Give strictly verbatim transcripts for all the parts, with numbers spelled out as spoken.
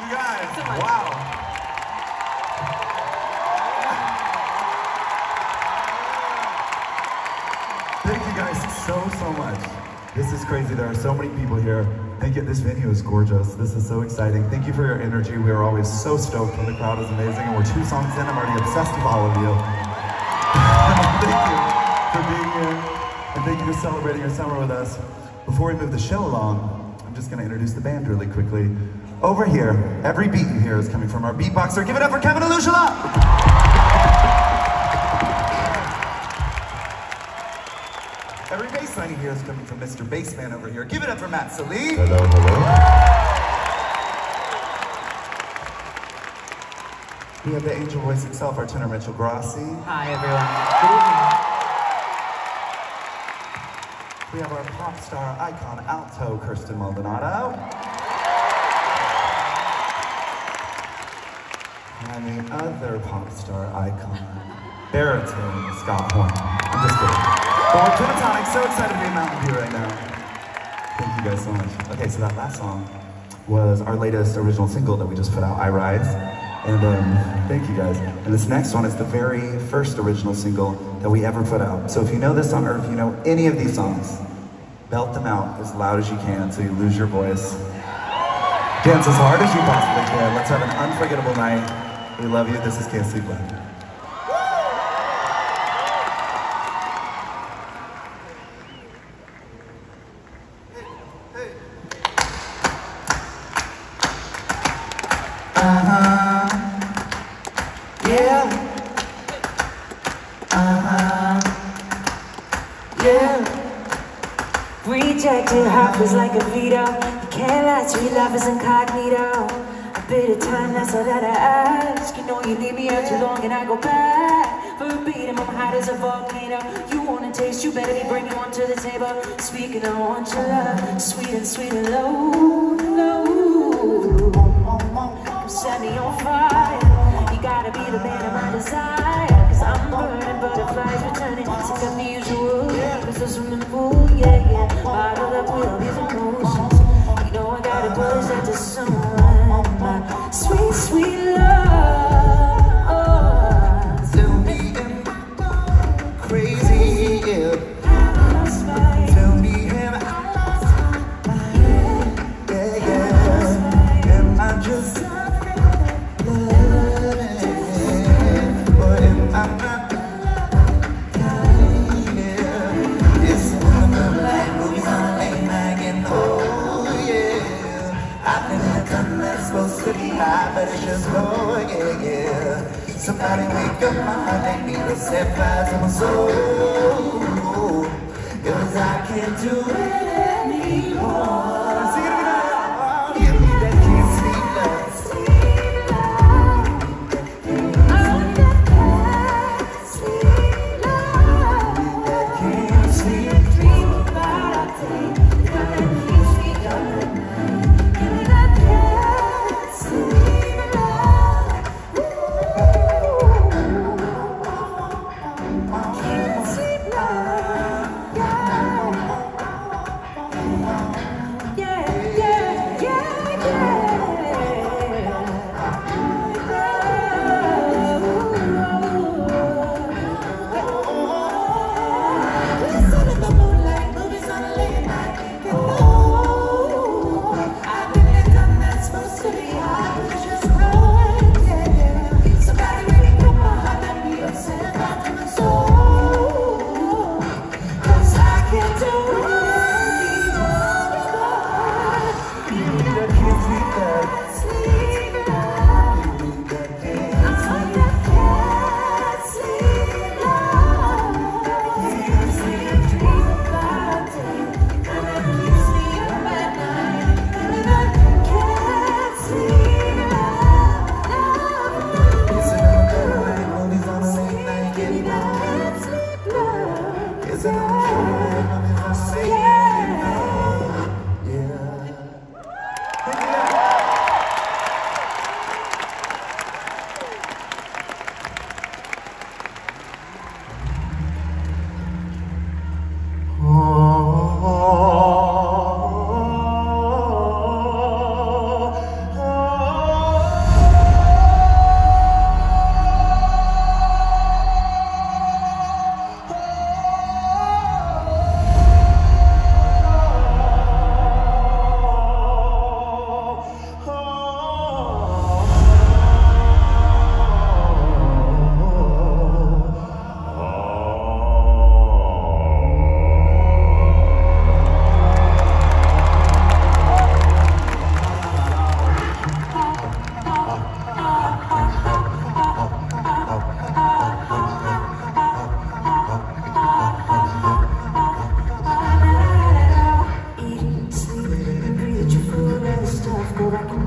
You guys, so much. Wow. Thank you guys so, so much. This is crazy. There are so many people here. Thank you. This venue is gorgeous. This is so exciting. Thank you for your energy. We are always so stoked when the crowd is amazing, and we're two songs in. I'm already obsessed with all of you. Thank you for being here, and thank you for celebrating your summer with us. Before we move the show along, I'm just going to introduce the band really quickly. Over here, every beat you hear is coming from our beatboxer. Give it up for Kevin Alushala! Every bass line you hear is coming from Mister Bassman over here. Give it up for Matt Salih. Hello, hello. We have the angel voice himself, our tenor Mitchell Grassi. Hi, everyone. Good evening. We have our pop star icon alto, Kirsten Maldonado. And the other pop star icon, baritone, Scott Horn. I'm just kidding. But we're pentatonic, so excited to be in Mountain View right now. Thank you guys so much. Okay, so that last song was our latest original single that we just put out, I Rise. And um, thank you guys. And this next one is the very first original single that we ever put out. So if you know this song, or if you know any of these songs, belt them out as loud as you can until you lose your voice. Dance as hard as you possibly can. Let's have an unforgettable night. We love you. This is Can't Sleep Well. Uh-huh. Yeah. Uh-huh. Yeah. Rejected heart was like a veto. You can't lie, sweet love is incognito. A bit of time, that's all that I ask. You know you leave me out too long and I go back. Verbatim, I'm hot as a volcano. You wanna taste, you better be bringing one to the table. Speaking, I want your love, sweet and sweet and low, low. Set me on fire. You gotta be the man of my desire. Cause I'm burning, butterflies returning. Sick of the usual, cause the swimming pool, yeah, yeah. Bottled up with all these emotions. You know I gotta push that to someone. My sweet, sweet love. Tell me am I crazy, yeah. Tell me am I yeah, yeah. Am I just supposed to be high, but it's just low, yeah, yeah. Somebody wake up my heart, make me the set fires in my soul. Cause I can't do it anymore. Sing it again. Give me that can't sleep love. Yeah.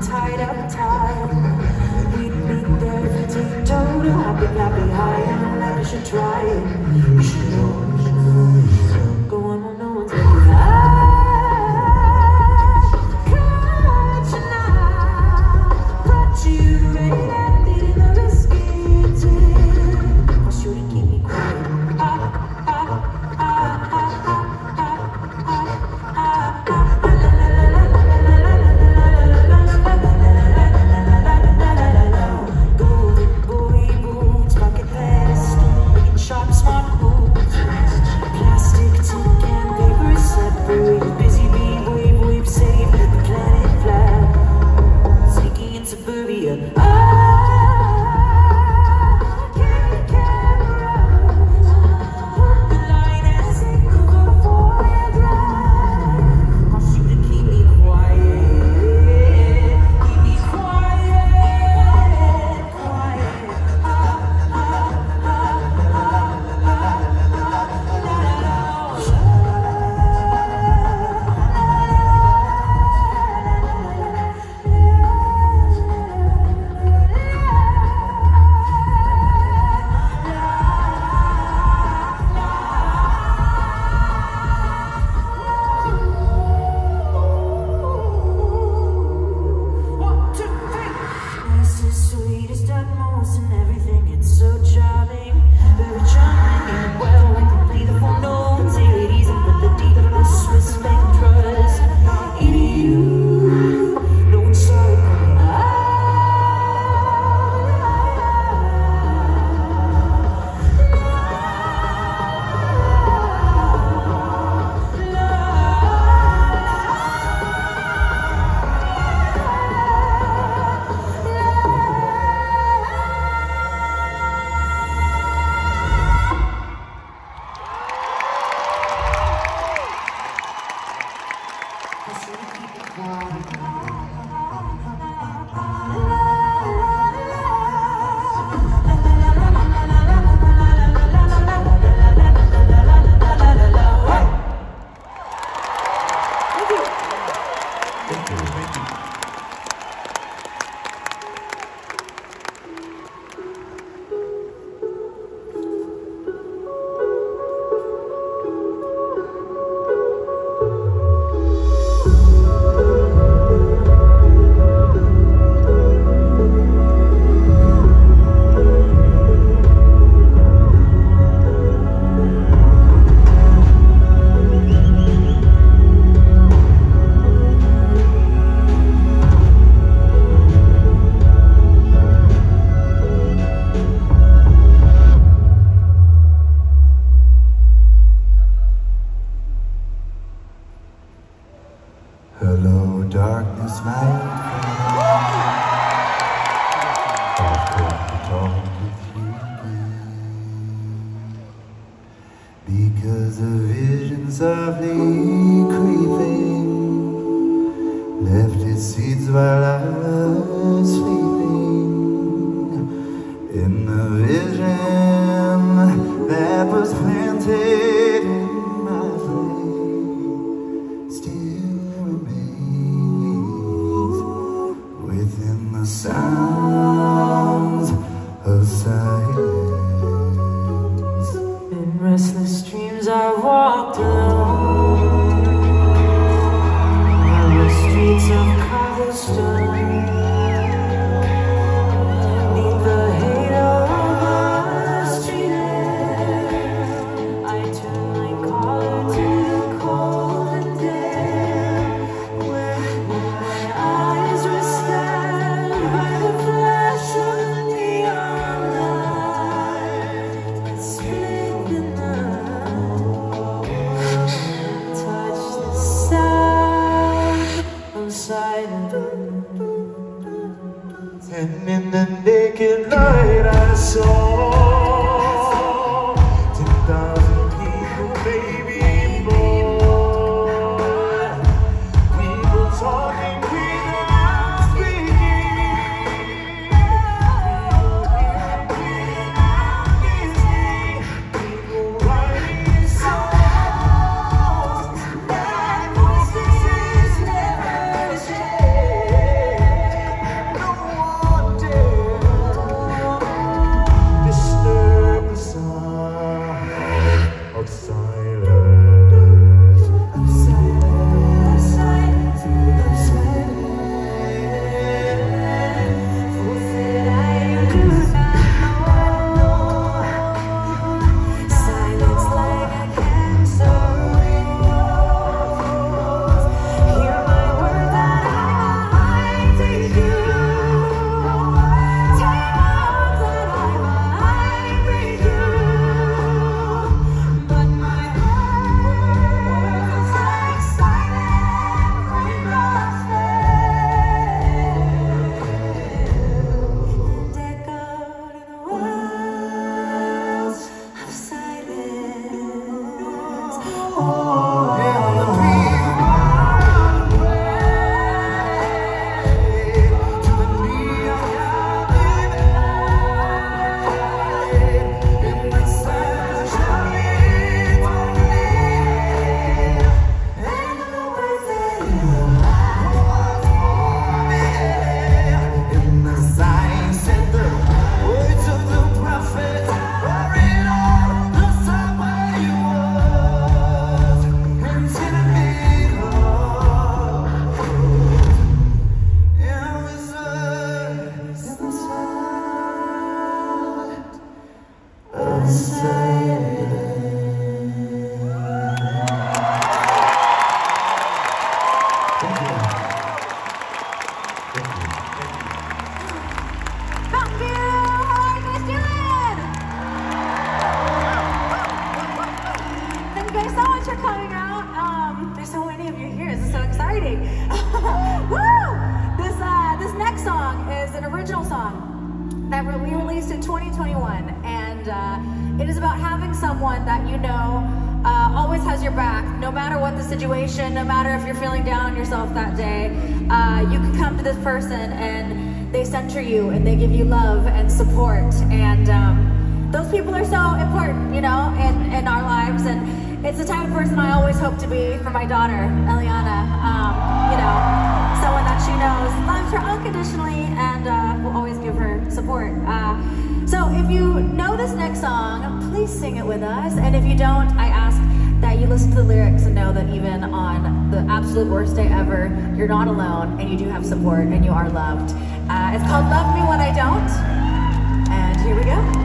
tied up tight. We'd meet there if you take total. Happy, happy, high, and like you should try it. You should know. Go on, no, no one's gonna be high. Hello, darkness, my old friend. I've come to talk with you again, because a vision softly creeping left its seeds while I was sleeping. In the vision that was planted in my flame, still remains within the sounds of silence. In restless dreams I walked alone, narrow streets of cobblestone. Neath the halo of a street lamp, I turned my collar to the cold and damp, where my eyes were stabbed by the flash of neon light that split the night, touched the sound of silence. And in the naked light I saw ten thousand people, maybe more. People talking without speaking. People hearing without listening. People writing songs that voices never share. Thank you. Mountain View! How are you guys doing? Thank you guys so much for coming out. Um, there's so many of you here. This is so exciting. Woo! This, uh, this next song is an original song that we released in twenty twenty-one, and uh, it is about having someone that you know uh, always has your back, no matter what the situation, no matter if you're feeling down on yourself that day. Uh, you can come to this person and they center you and they give you love and support, and um, those people are so important, you know, in, in our lives, and it's the type of person I always hope to be for my daughter, Eliana. Um, you know, someone that she knows loves her unconditionally and uh, will always give her support. Uh, so if you know this next song, please sing it with us. And if you don't, I ask that you listen to the lyrics and know that even on the absolute worst day ever, you're not alone and you do have support and you are loved. Uh, it's called Love Me When I Don't. And here we go.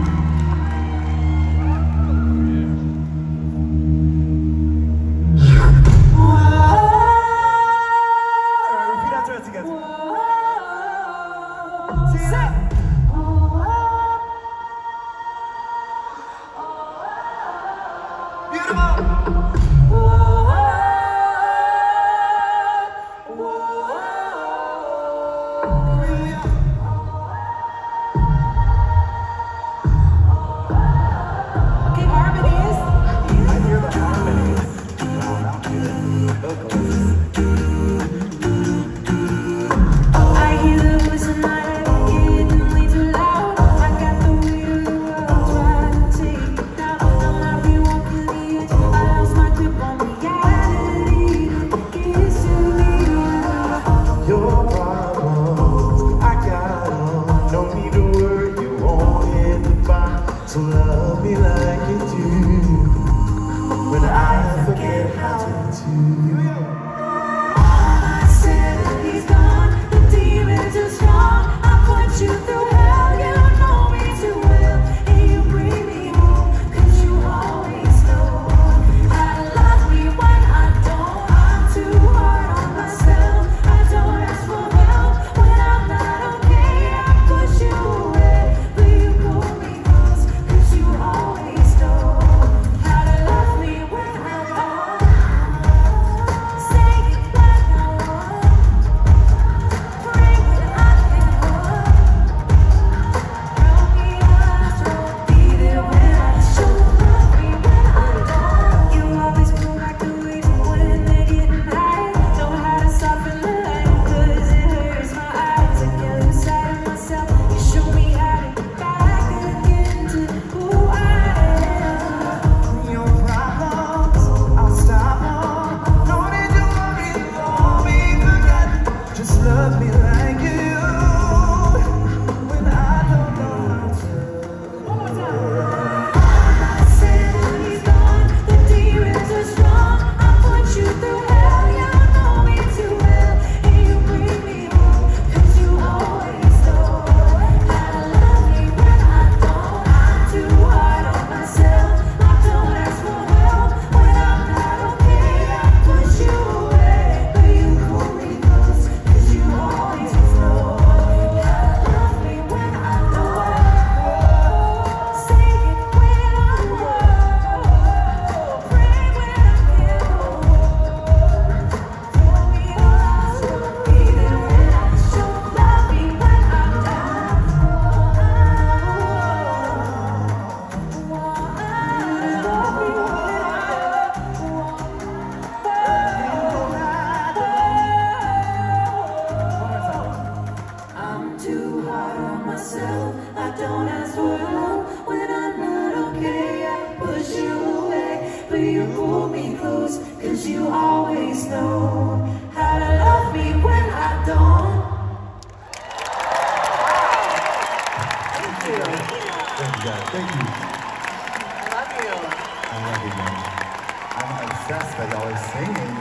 So love me like you do when I forget how to do. I said he's gone, the demons are strong. I put you through hell, you know me too well. And you bring me home, cause you always know how to love me when I don't. I'm too hard on myself, I don't ask for help when I'm not okay. I push you away, but you pull me close, cause you always know how to love me when I don't. Say it like I want, pray when I can walk. Tell me I won't be there when I show. Love me when I don't. You always pull back the waves when they're getting high. Know how to soften the light, cause it hurts my eyes. I get inside of myself, you show me how to get back again to who I am. Your problems, I'll stop them. No need to worry, don't be forgotten. Just love me like you do when I don't know how to. One more time. I said he's gone, the demons are strong. I put you through hell, you know me too well. And you bring me home, cause you always know how to love me when I don't. I'm too hard on myself, I don't ask for help when I'm not okay. I push you away, but you pull me close, cause you always know how to love me when I don't. Say it when I want, pray when I can't hold. Tell me I will be there when I show. Love me when I'm down. Love me when I'm too hard on myself, I don't ask for help when I'm not okay. I push you away, but you pull me close, cause you always know how to love me when I don't. Thank you guys. Thank you. I love you. I love you guys. I'm obsessed that y'all are singing.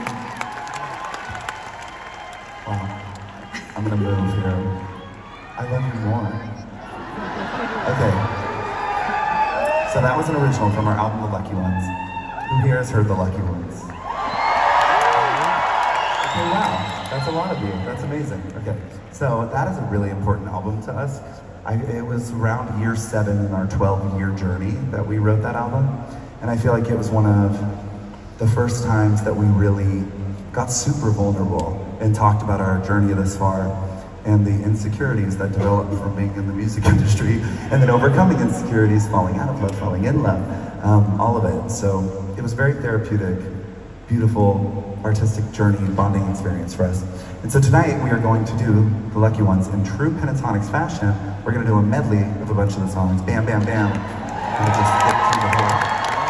Oh, I'm gonna move here. I love you more. Okay. So that was an original from our album, The Lucky Ones. Who here has heard The Lucky Ones? Okay, wow. That's a lot of you. That's amazing. Okay, so that is a really important album to us. I, it was around year seven in our twelve-year journey that we wrote that album, and I feel like it was one of the first times that we really got super vulnerable and talked about our journey this far and the insecurities that developed from being in the music industry, and then overcoming insecurities, falling out of love, falling in love, um, all of it. So it was very therapeutic, beautiful, artistic journey, bonding experience for us. And so tonight we are going to do The Lucky Ones in true Pentatonics fashion. We're going to do a medley of a bunch of the songs. Bam, bam, bam. And we'll just skip through the whole.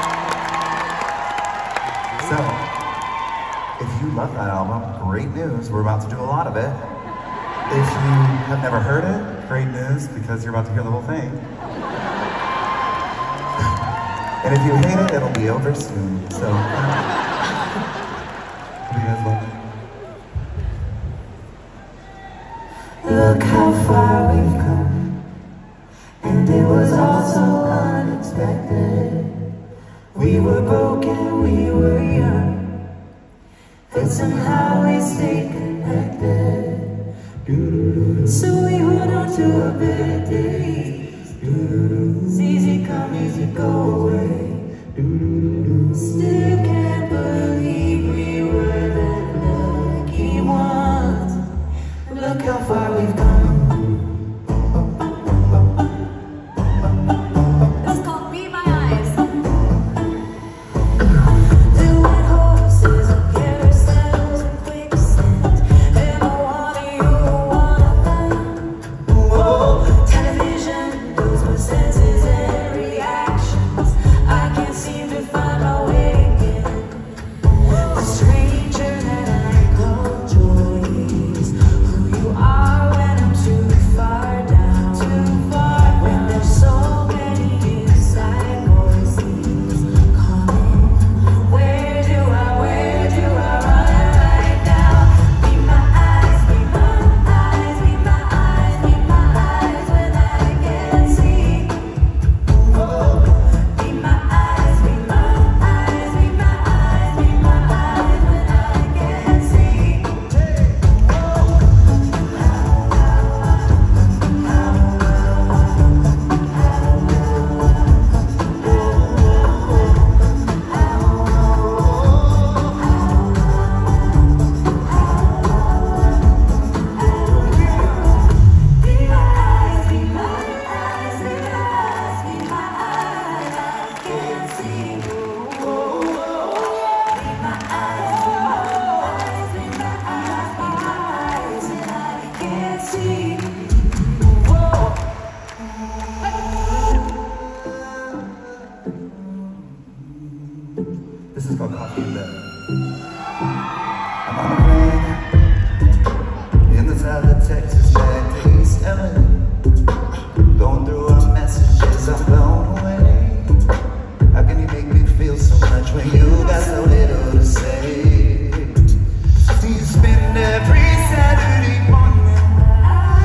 So, if you love that album, great news. We're about to do a lot of it. If you have never heard it, great news, because you're about to hear the whole thing. And if you hate it, it'll be over soon. So, hope you guys love it. Look how far we've come, and it was all so unexpected. We were broken, we were young, but somehow we stayed connected. So we hold on to our better days. It's easy come, easy go away. Still can't believe we were the lucky ones. Look how far we've come. This is called Be My Eyes. Doing horses and carousels and quicksand, and I want you, one of them. Whoa, television knows my senses and reactions. I can't seem to find my way again. The stranger that I call joy is who you are when I'm too far down, too far. When there's so many inside voices calling, where do I, where do I run right now? Be my eyes, be my eyes, be my eyes, be my eyes when I can't see. Oh, be my eyes, be my eyes, be my eyes, be my eyes when I can't see. Be my eyes, be my eyes, be my eyes, be my eyes, I can't see. Be my eyes, be my eyes, be my eyes, be my eyes, and I can't see. This is called Coffee in Bed. I'm on a plane in the south of Texas, back to East L A. Going through our messages, I'm blown away. How can you make me feel so much when you got so little to say? Do you spend every Saturday morning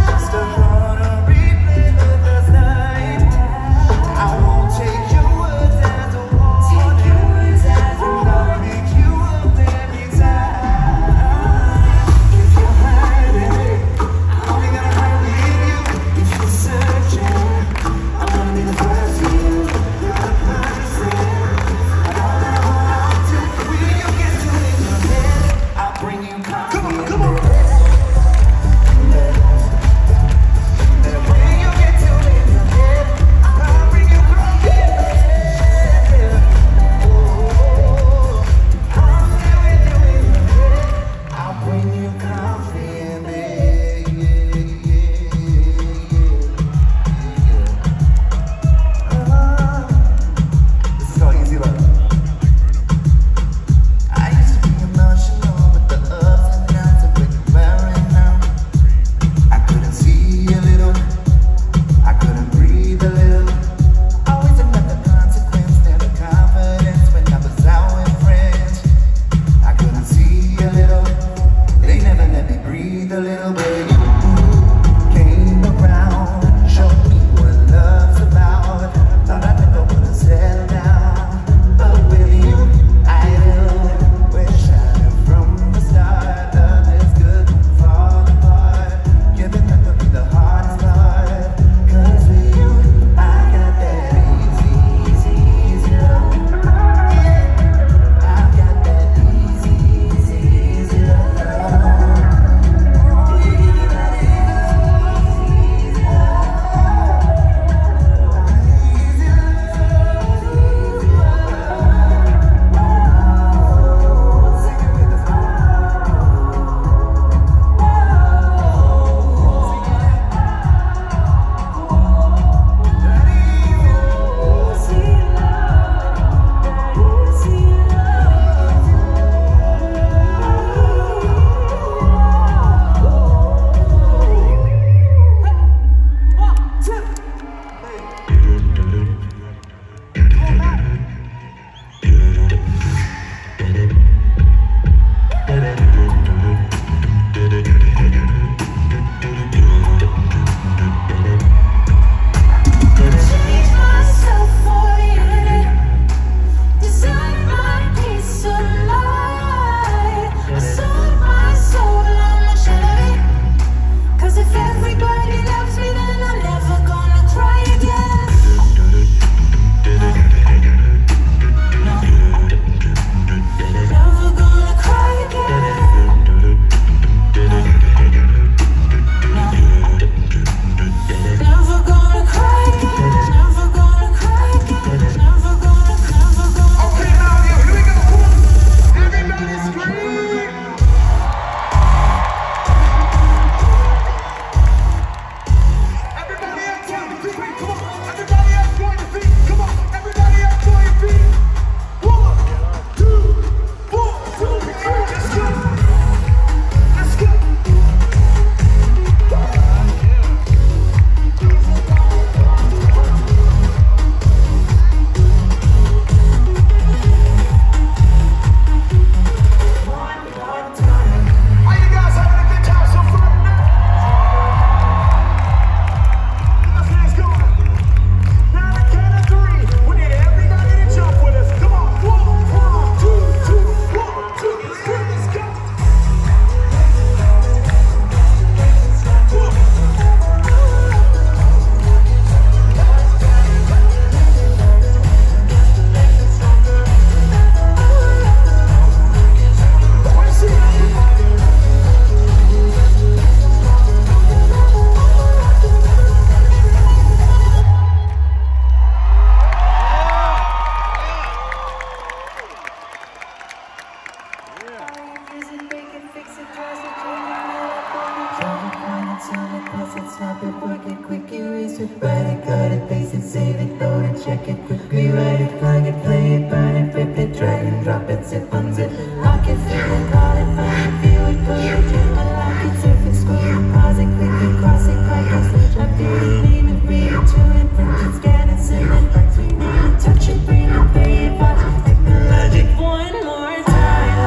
it, write it, cut it, paste it, save it, load it, check it, quickly write it, plug it, play it, burn it, flip it, drag and drop it, zip, unzip, lock it, fill it, call it, find it, view it, put it, unlock it, surf it, scroll it, pause it, click it, cross it, crack it, switch, update it, name it, read it, tune it, print it, scan it, send it, back to me, touch it, bring it, pay it, watch it, technologic, one more time.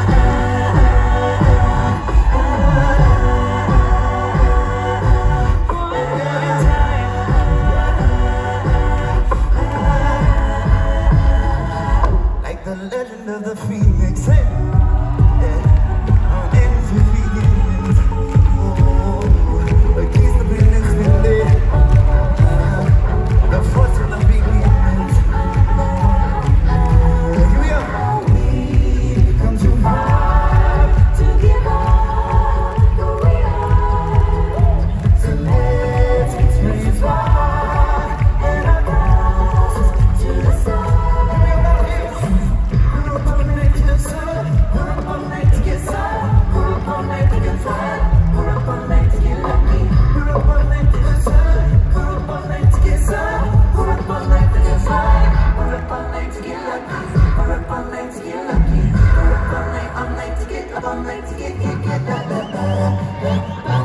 Like the legend of the phoenix, hey. Yeah. On ends with begins. Oh, against the buildings we live. Uh, the force of the beginnings. Here we go. We've come too far To give up who we are, so let's raise far and our glasses to the sun. We're up all night to the sun. We're up all night to get sun. We're up all night to get fun. We're up all night to get lucky. We're up all night to the sun. We're up all night to get sun. We're up all night to get fun. We're up all night to get lucky. We're up all night to get lucky. We're up all night, all night to get, up all night to get, get, get, da, da, da, da, da,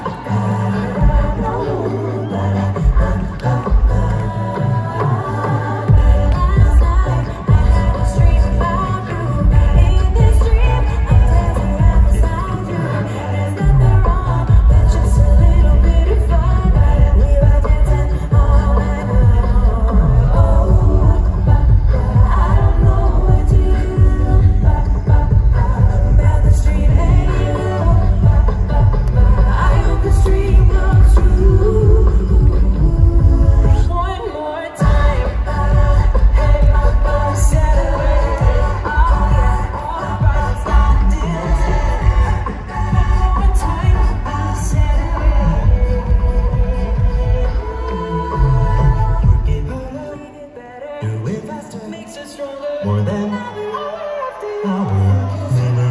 Last night I had a dream about you. In this dream, I never ever found you. There's nothing wrong, but just a little bit of fun. We were dancing all night long. Oh, I don't know what to do about the street and you. I hope this dream comes true. One more time, hey, celebrate. Oh yeah, all the bright start dancing. One time, celebrate. Work it harder, do it faster, makes us stronger. More than I will never.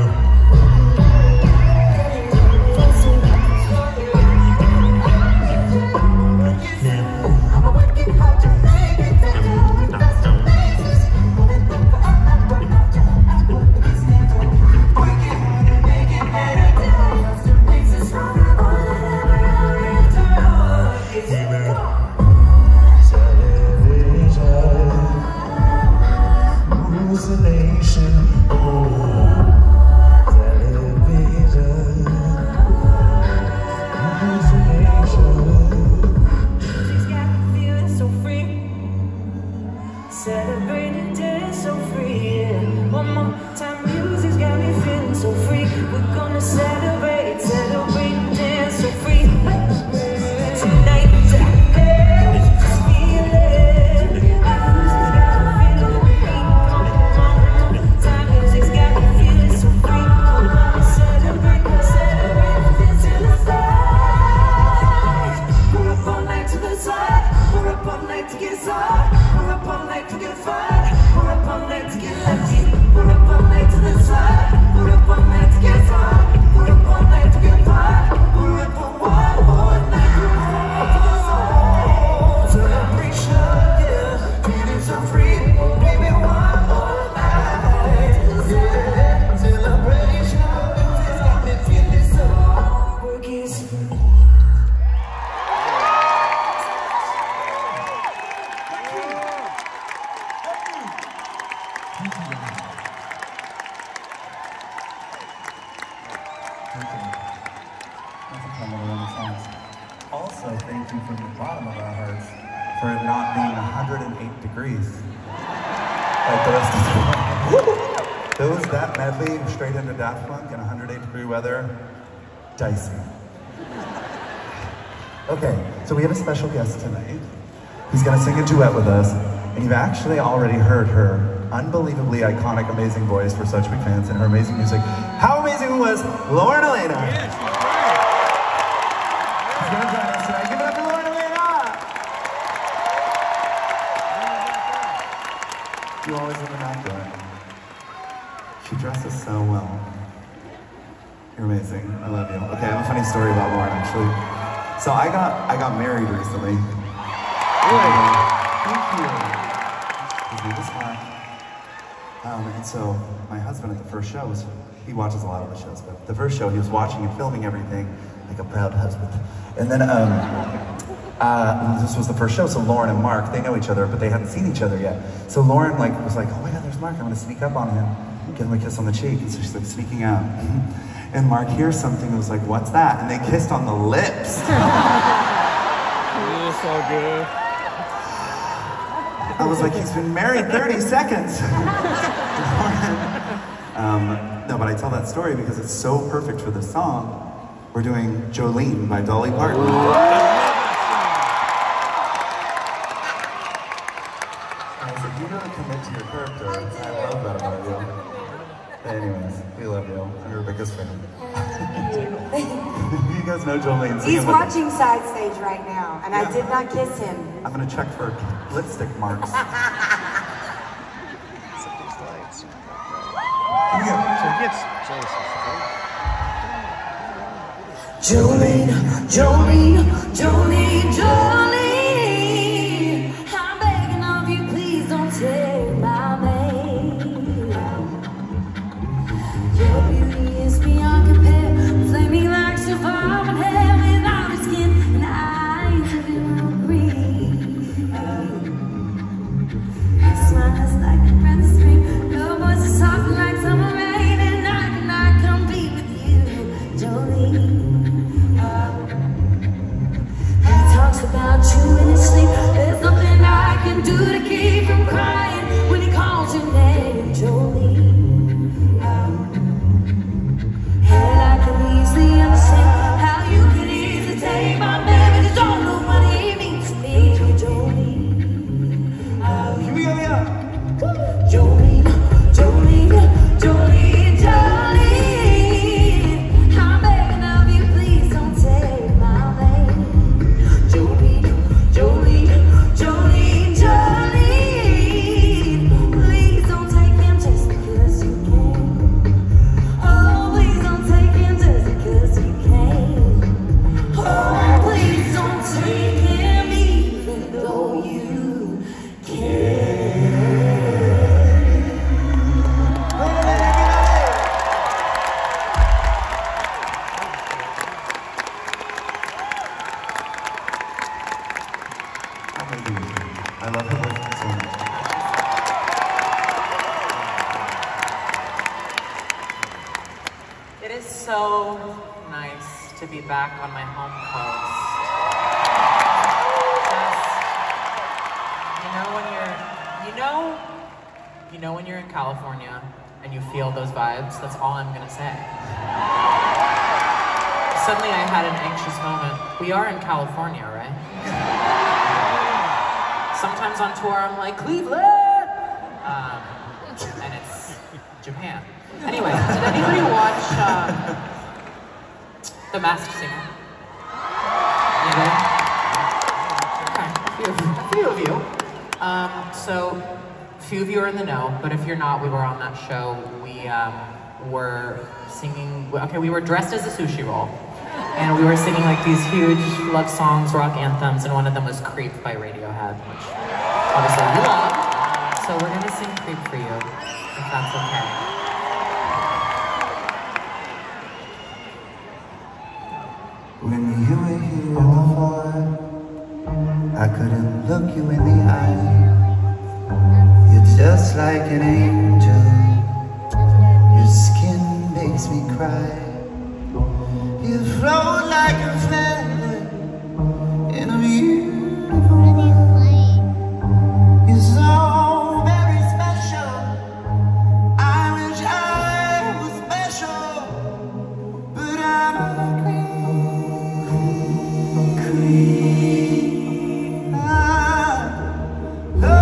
I'ma work it hard to make it better. That's the basis. Moving on for all my work. Work it hard to make it better. That's the basis. All that ever after is Hallucination, oh, television, hallucination. She's got me feeling so free. Celebrating day so free. Yeah. One more time, music's got me feeling so free. We're gonna celebrate, celebrate, dance so free. Tonight, hey, just feel it. Music's got me feeling free. One more time, music's got me feeling so free. We're gonna celebrate, celebrate, dance to the side. We're up all night to the side. We're up all night to get side. We're up all night to get fun. We're up all night to get lucky. We're up all night to the side. We're up all night to get fun. We're up all night to get fun. We're up for one more night. We're up to the side. Celebration, yeah. Feeling so free. Baby, one more night. Yeah. Celebration. It's got me feeling so workies. Also, thank you from the bottom of our hearts for it not being one hundred eight degrees like the rest of the world. Those, that medley straight into Daft Punk in one hundred eight degree weather, dicey. Okay, so we have a special guest tonight. He's gonna sing a duet with us, and you've actually already heard her unbelievably iconic, amazing voice for such big fans and her amazing music. How amazing was Lauren Elena? Yes, She's gonna join us tonight. Give it up for Lauren Elena! You always have an actor. She dresses so well. You're amazing. I love you. Okay, I have a funny story about Lauren, actually. So I got I got married recently. Thank you. His name is Mark. Um, and so my husband at the first show was, he watches a lot of the shows, but the first show he was watching and filming everything like a proud husband. And then um, uh, this was the first show, so Lauren and Mark, they know each other, but they hadn't seen each other yet. So Lauren like was like, oh my God, there's Mark, I'm gonna sneak up on him, give him a kiss on the cheek. And so she's like sneaking out. And Mark hears something and was like, what's that? And they kissed on the lips. It's so good. I was like, he's been married thirty seconds. um, no, but I tell that story because it's so perfect for this song. We're doing Jolene by Dolly Parton. I said, you gotta commit to your character. I love that about you. Anyways, we love you. You're our biggest fan. You guys know Jolene. Sing He's it with watching Side Stage right now, and I did not kiss him. I'm gonna check for lipstick marks. Here we go. Jolene, Jolene, Jolene, Jolene, I'm begging of you, please don't take my name. Your beauty is beyond compare, flaming like surviving hair without a skin and eyes of emerald green. Your smile is like a breath of spring, your voice is soft like summer rain, and I cannot compete with you, Jolene. About you in his sleep, there's nothing I can do to keep from crying when he calls your name, Jolene. And I can easily understand how you can easily take my man, but you don't know what he means to me, Jolene. Here we go, yeah. Jolene, Jolene, Jolene, Jolene, I'm begging of you, please don't take my name. Jolene, Jolene, Jolene, Jolene, please don't take him just because you can. Oh, please don't take him just because you can. Oh, please don't take him even though you can. I love her voice so much. It is so nice to be back on my home coast. Just, you know when you're, you know, you know when you're in California and you feel those vibes, that's all I'm gonna say. Suddenly I had an anxious moment. We are in California, right? Sometimes on tour I'm like, Cleveland! Um, and it's Japan. Anyway, did anybody watch um, The Masked Singer? Anybody? Okay, a few, a few of you. Um, so, a few of you are in the know, but if you're not, we were on that show. We um, were singing, okay, we were dressed as a sushi roll. And we were singing like these huge love songs, rock anthems, and one of them was Creep by Radiohead, which obviously we love. So we're gonna sing Creep for you, if that's okay. When you were here before, I couldn't look you in the eye. You're just like an angel. Your skin makes me cry. You float like a feather in a beautiful world. You're so very special. I wish I was special, but I'm a queen. Queen. Ah, the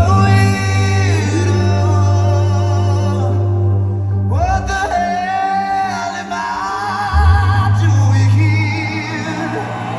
widow. What the hell am I doing here?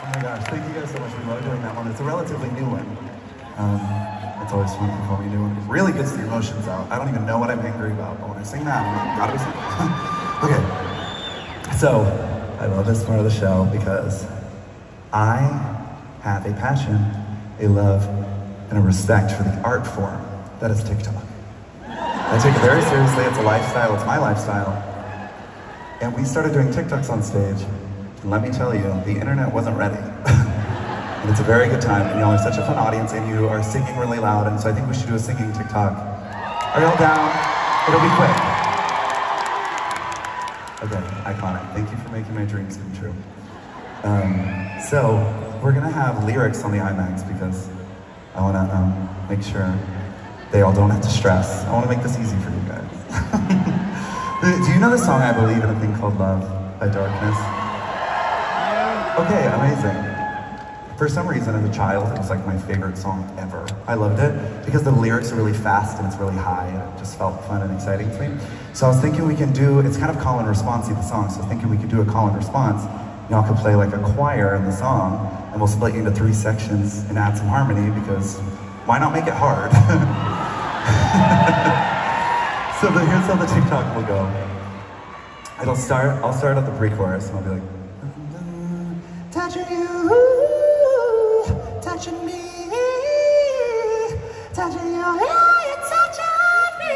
my gosh, thank you guys so much. We love doing that one. It's a relatively new one. Um, it's always fun to perform a new one. It really gets the emotions out. I don't even know what I'm angry about, but when I sing that, I'm like, gotta be something. Okay, so I love this part of the show because I have a passion, a love, and a respect for the art form that is TikTok. I take it very seriously. It's a lifestyle. It's my lifestyle. And we started doing TikToks on stage. And let me tell you, the internet wasn't ready. And it's a very good time. And y'all are such a fun audience, and you are singing really loud. And so I think we should do a singing TikTok. Are y'all down? It'll be quick. Okay, iconic. Thank you for making my dreams come true. Um, so we're gonna have lyrics on the IMAX because I wanna um, make sure they all don't have to stress. I wanna make this easy for you guys. Do you know the song I Believe in a Thing Called Love by Darkness? Okay, amazing. For some reason as a child, it was like my favorite song ever. I loved it because the lyrics are really fast and it's really high and it just felt fun and exciting to me. So I was thinking we can do, it's kind of call and response-y, the song, so I was thinking we could do a call and response. Y'all could play like a choir in the song and we'll split you into three sections and add some harmony because why not make it hard? So the, here's how the TikTok will go. It'll start, I'll start at the pre-chorus and I'll be like, touching you, touching me, touching you, yeah, you're touching me.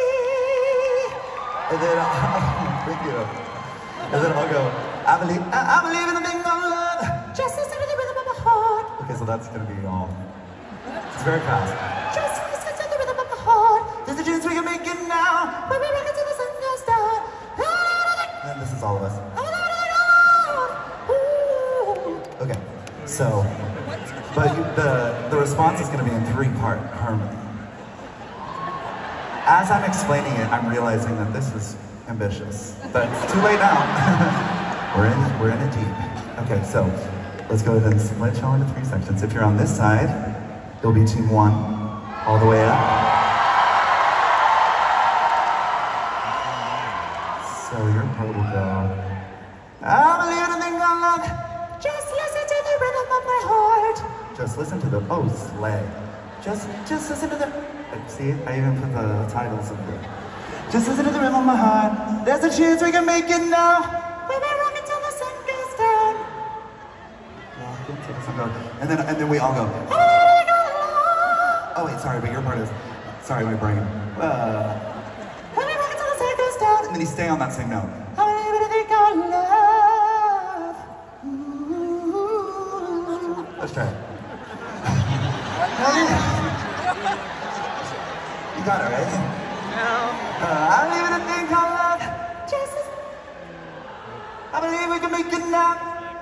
And then I'll, thank you. And then I'll go, I believe, I, I believe in the thing called love, just listen to the rhythm of my heart. Okay, so that's gonna be all, it's very fast. Just listen to the rhythm of my heart, there's a chance we can make it now, when we make it till the sun goes down. And this is all of us. Okay, so, but you, the, the response is gonna be in three-part harmony. As I'm explaining it, I'm realizing that this is ambitious, but it's too late now. we're in, we're in it deep. Okay, so let's go ahead and split y'all into three sections. If you're on this side, it'll be team one, all the way up. So your part will go, I believe in a thing called love. Just listen to the rhythm of my heart. Just listen to the, oh, slay. Just, just listen to the, see, I even put the titles of the, just listen to the rhythm of my heart. There's a chance we can make it now. We may rock until the sun goes down. Rock until the sun goes down. And then, and then we all go, oh wait, sorry, but your part is, sorry, my brain. Uh, we may rock until the sun goes down. And then you stay on that same note. I believe in a thing called love. Let's try it. You got it, right? No. Uh, I believe in a thing called love. Jesus. I believe we can make it now.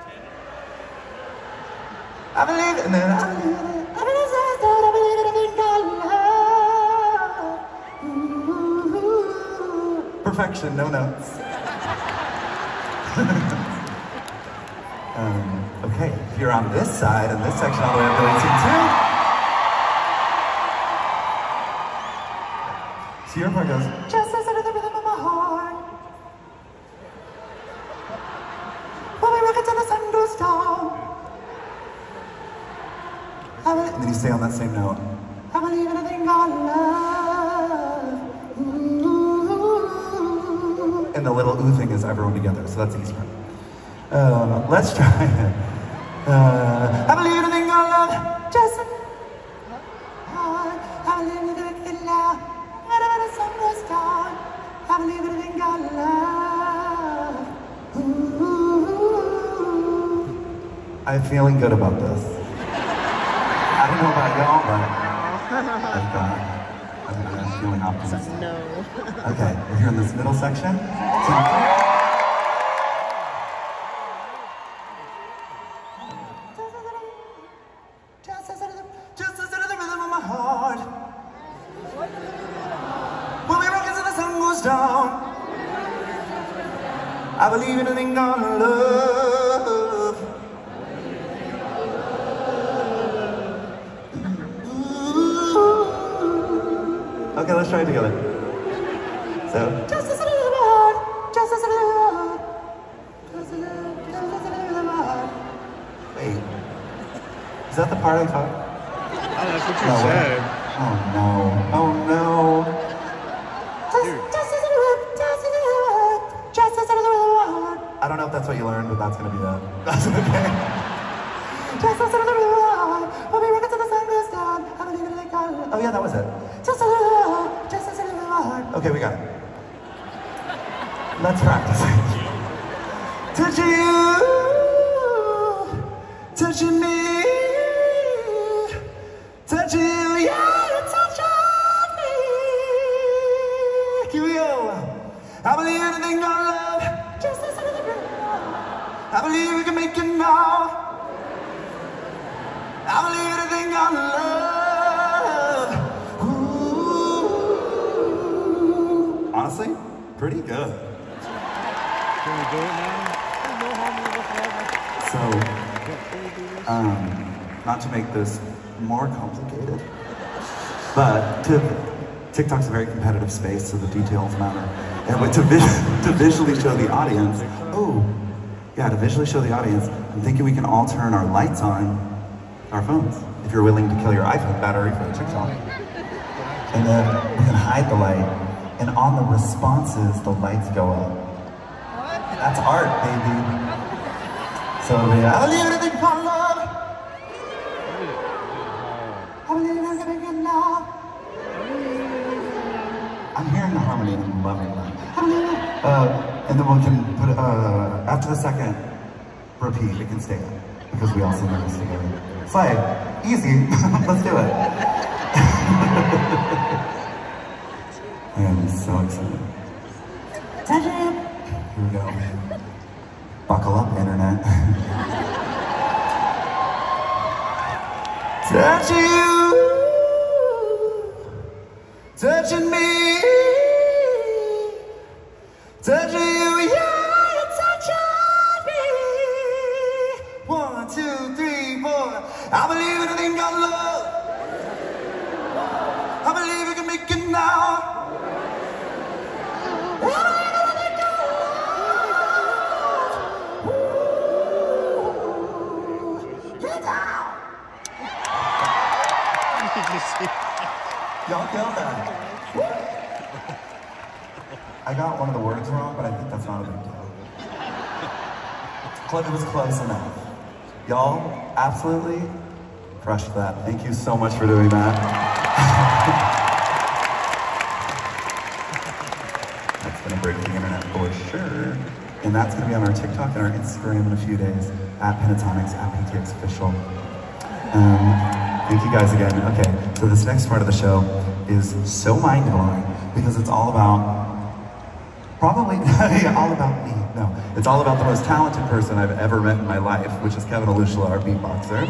I believe it, and then I believe in it. I believe it, I believe in a thing called love. Perfection, no notes. um, okay, if you're on this side, and this section all the way up to team two. So your part goes, just listen to the rhythm of my heart. When we rock it till the sun goes down. I believe, and then you stay on that same note. I believe in a thing called love. Ooh. And the little ooh thing is everyone together, so that's the easy part. Um, let's try it. Uh, I believe in a thing called love. Just I believe in a thing called love. Whenever the sun goes down, I believe in a thing called love. Ooh. I'm feeling good about this. I don't know about y'all, but like, uh, I'm, I'm feeling optimistic. No. Okay, we're here in this middle section. So, just listen to the, just listen to the rhythm of my heart. When we rock until the sun goes down, I believe in a thing called love. Ooh. Okay, let's try it together. So, just listen to the heart, just listen to the heart, just listen to the heart. Wait. Is that the part I taught? Oh, that's what you No, wait. said. Oh no. Oh no. I don't know if that's what you learned, but that's gonna be that. That's okay. Oh yeah, that was it. Okay, we got it. Let's practice. Touching you, touching me, touching you, yeah, you're touching me. Here we go. I believe anything I love, just as another girl. I believe we can make it now. I believe anything I love. Ooh. Honestly, pretty good. Can we do it now? So, um, not to make this more complicated, but to, TikTok's a very competitive space, so the details matter. And but to, vis to visually show the audience, oh, yeah, to visually show the audience, I'm thinking we can all turn our lights on our phones, if you're willing to kill your iPhone battery for the TikTok. And then we can hide the light, and on the responses, the lights go up. That's art, baby. So yeah, I believe anything for love. I believe anything now. I'm hearing the harmony and I'm loving that. Uh, and then we can put it, uh, after the second repeat, it can stay up because we all sing this together. Slay, easy, let's do it. I am so excited. Touch it. Here we go. Buckle up, internet. Touching you, touching me, touching you, yeah, you're touching me. One, two, three, four. I believe in anything I love. I believe we can make it now. Y'all killed that. I got one of the words wrong, but I think that's not a big deal. It was close enough. Y'all absolutely crushed that. Thank you so much for doing that. That's gonna break the internet for sure. And that's gonna be on our TikTok and our Instagram in a few days, at Pentatonics, at P T X Official. Um, Thank you guys again. Okay, so this next part of the show is so mind-blowing because it's all about, probably, yeah, all about me. No, it's all about the most talented person I've ever met in my life, which is Kevin Alushla, our beatboxer.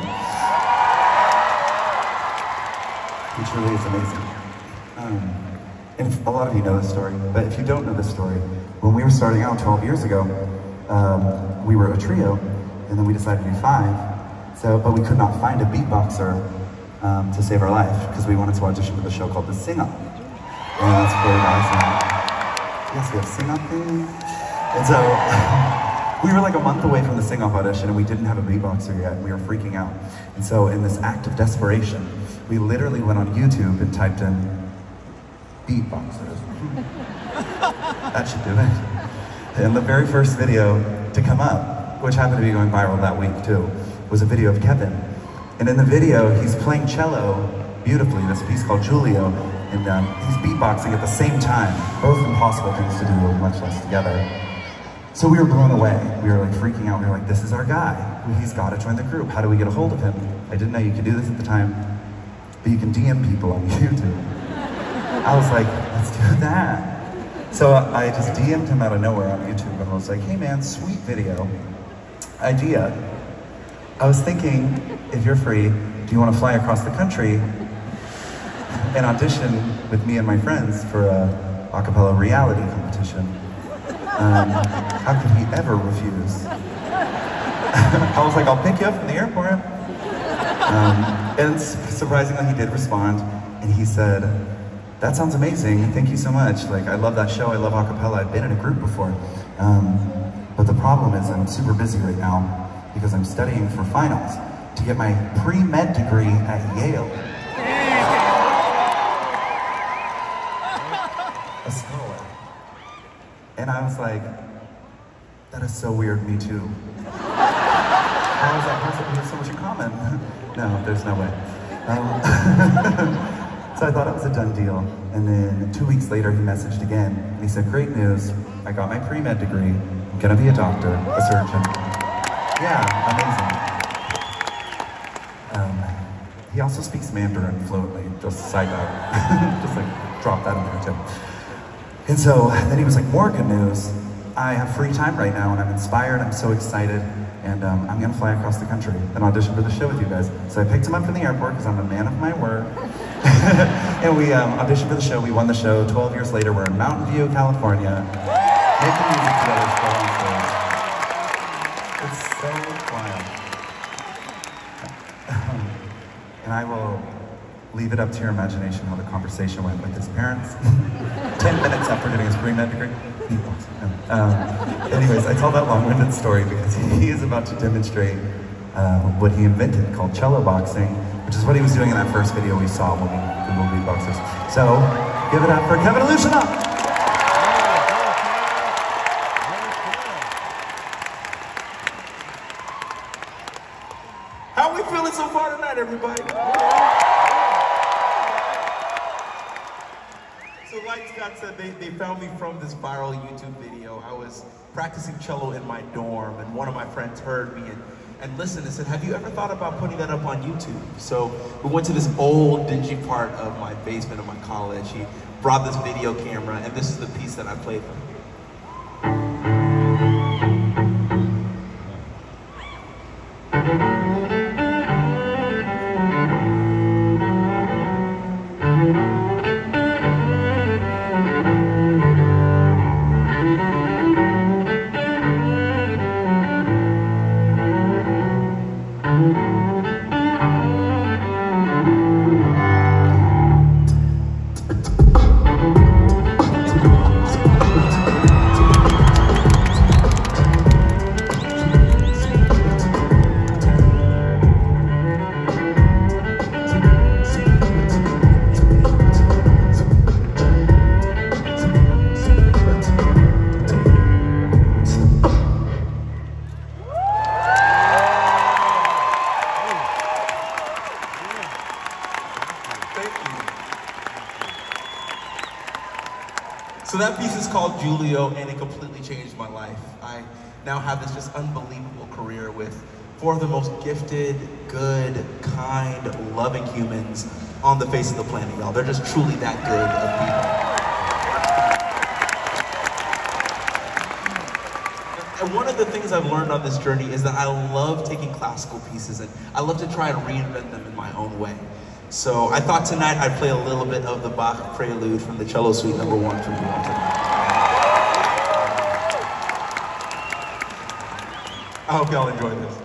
Which really is amazing. Um, and a lot of you know this story, but if you don't know this story, when we were starting out twelve years ago, um, we were a trio, and then we decided to do five. So, but we could not find a beatboxer um, to save our life because we wanted to audition for the show called The Sing-Up. And that's really awesome. Yes, we have Sing-Up thing. And so, we were like a month away from the Sing-Up audition and we didn't have a beatboxer yet. We were freaking out. And so, in this act of desperation, we literally went on YouTube and typed in beatboxers. That should do it. And the very first video to come up, which happened to be going viral that week too, was a video of Kevin. And in the video, he's playing cello beautifully, this piece called Giulio, and um, he's beatboxing at the same time. Both impossible things to do, much less together. So we were blown away. We were like freaking out. We were like, this is our guy. He's got to join the group. How do we get a hold of him? I didn't know you could do this at the time, but you can D M people on YouTube. I was like, let's do that. So I just D M'd him out of nowhere on YouTube, and I was like, hey man, sweet video. Idea. I was thinking, if you're free, do you want to fly across the country and audition with me and my friends for a a cappella reality competition? Um, how could he ever refuse? I was like, I'll pick you up from the airport. Um, and surprisingly, he did respond, and he said, that sounds amazing, thank you so much. Like, I love that show, I love a cappella, I've been in a group before. Um, but the problem is I'm super busy right now because I'm studying for finals. to get my pre-med degree at Yale. A scholar. And I was like, that is so weird, me too. I was like, how is it we have so much in common? No, there's no way. Um, so I thought it was a done deal. And then two weeks later, he messaged again. And he said, great news, I got my pre-med degree. I'm gonna be a doctor, a surgeon. Yeah, amazing. Um, he also speaks Mandarin fluently, just side note. Just like, drop that in there too. And so then he was like, more good news. I have free time right now and I'm inspired, I'm so excited. And um, I'm gonna fly across the country and audition for the show with you guys. So I picked him up from the airport because I'm a man of my word. And we um, auditioned for the show, we won the show. twelve years later, we're in Mountain View, California, making music together, still on stage. It's so wild. And I will leave it up to your imagination how the conversation went with his parents. Ten minutes after getting his pre-med degree. Um, anyways, I tell that long-winded story because he is about to demonstrate uh, what he invented called cello boxing, which is what he was doing in that first video we saw when we Googled beatboxers. So, give it up for Kevin Alushina! How are we feeling so far tonight, everybody? So like Scott said, they, they found me from this viral YouTube video. I was practicing cello in my dorm, and one of my friends heard me and, and listened and said, have you ever thought about putting that up on YouTube? So we went to this old, dingy part of my basement of my college. He brought this video camera, and this is the piece that I played for him. So that piece is called Julio, and it completely changed my life. I now have this just unbelievable career with four of the most gifted, good, kind, loving humans on the face of the planet, y'all. They're just truly that good of people. And one of the things I've learned on this journey is that I love taking classical pieces and I love to try and reinvent them in my own way. So I thought tonight I'd play a little bit of the Bach Prelude from the Cello Suite number one for you all tonight. I hope y'all enjoy this.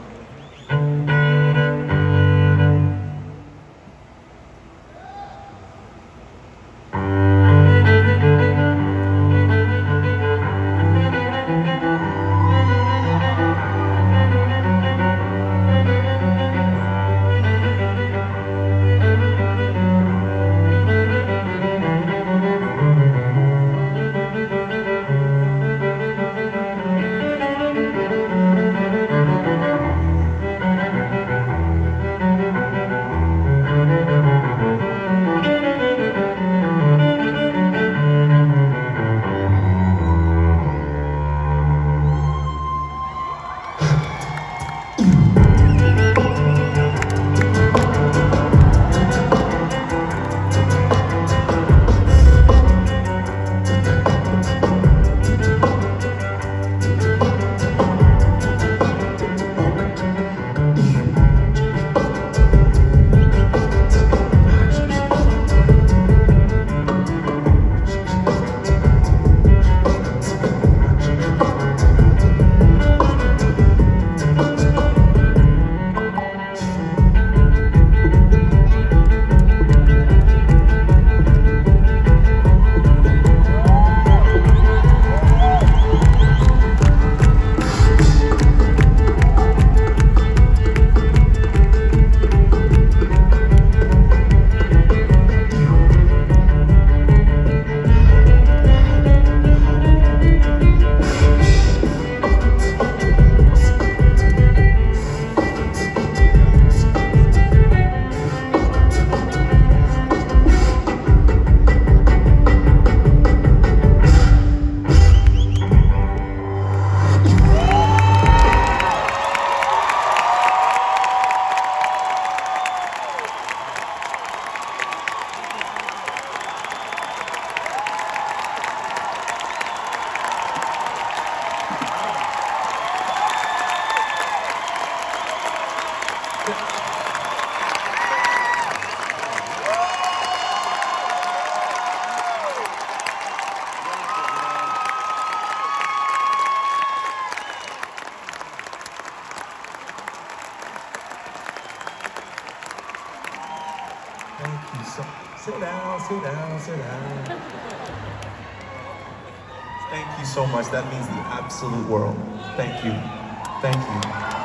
Thank you so Sit down, sit down, sit down. Thank you so much. That means the absolute world. Thank you. Thank you.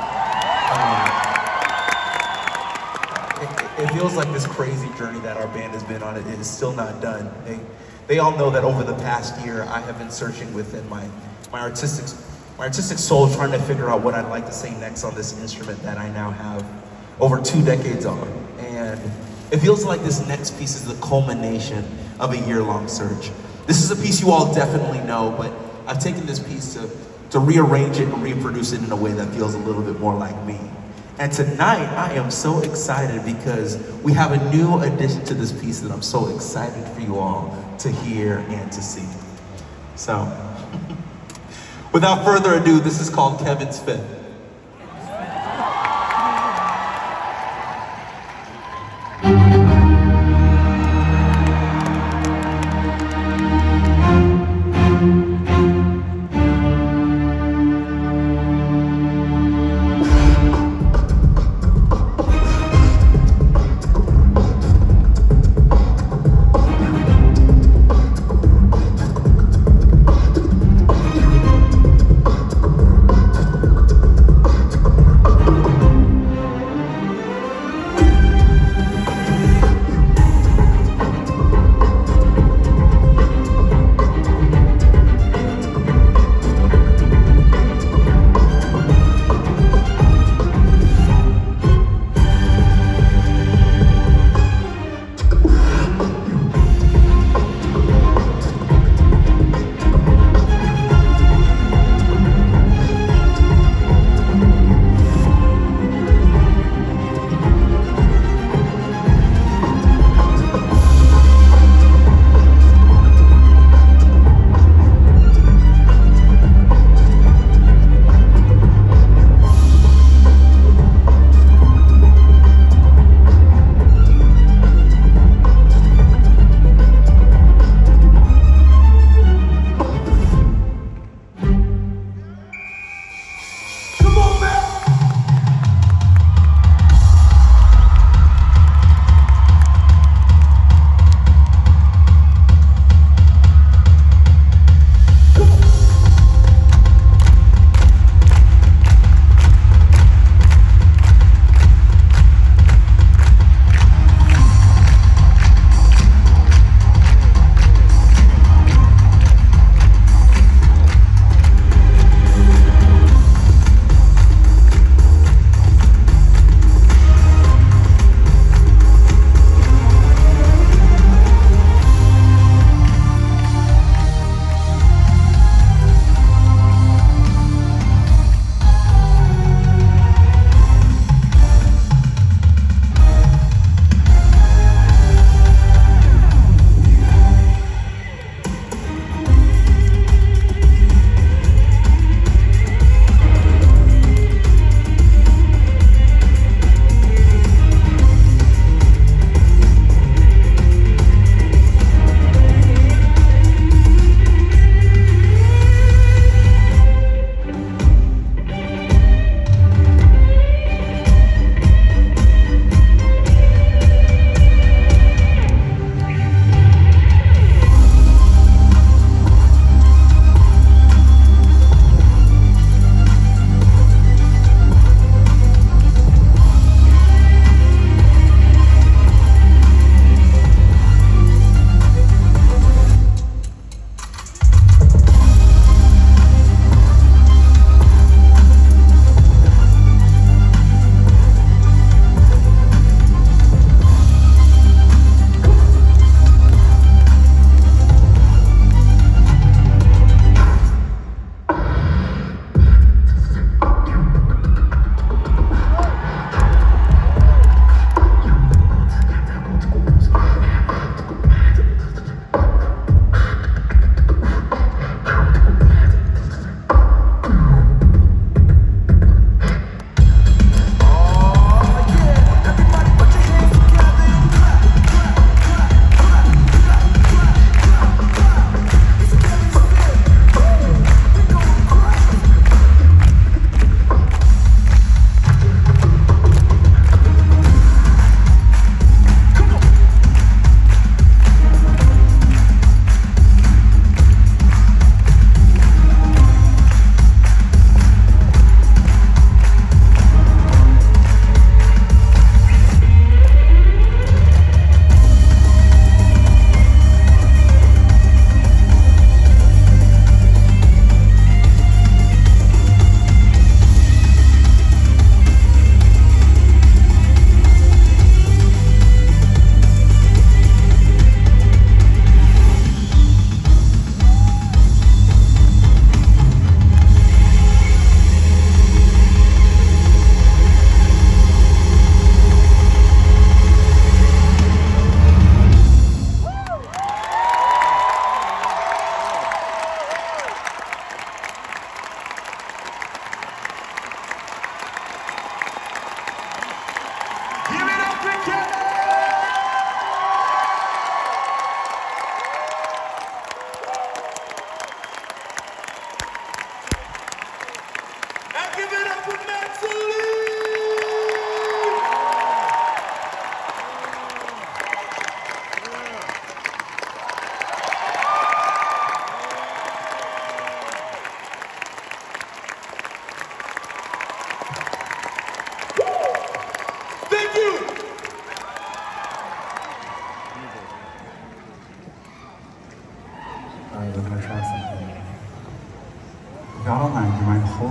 Um, it, it feels like this crazy journey that our band has been on. It is still not done. They, they all know that over the past year, I have been searching within my, my artistic, my artistic soul, trying to figure out what I'd like to sing next on this instrument that I now have over two decades on. And it feels like this next piece is the culmination of a year-long search. This is a piece you all definitely know, but I've taken this piece to, to rearrange it and reproduce it in a way that feels a little bit more like me. And tonight, I am so excited because we have a new addition to this piece that I'm so excited for you all to hear and to see. So, without further ado, this is called Kevin's Fifth.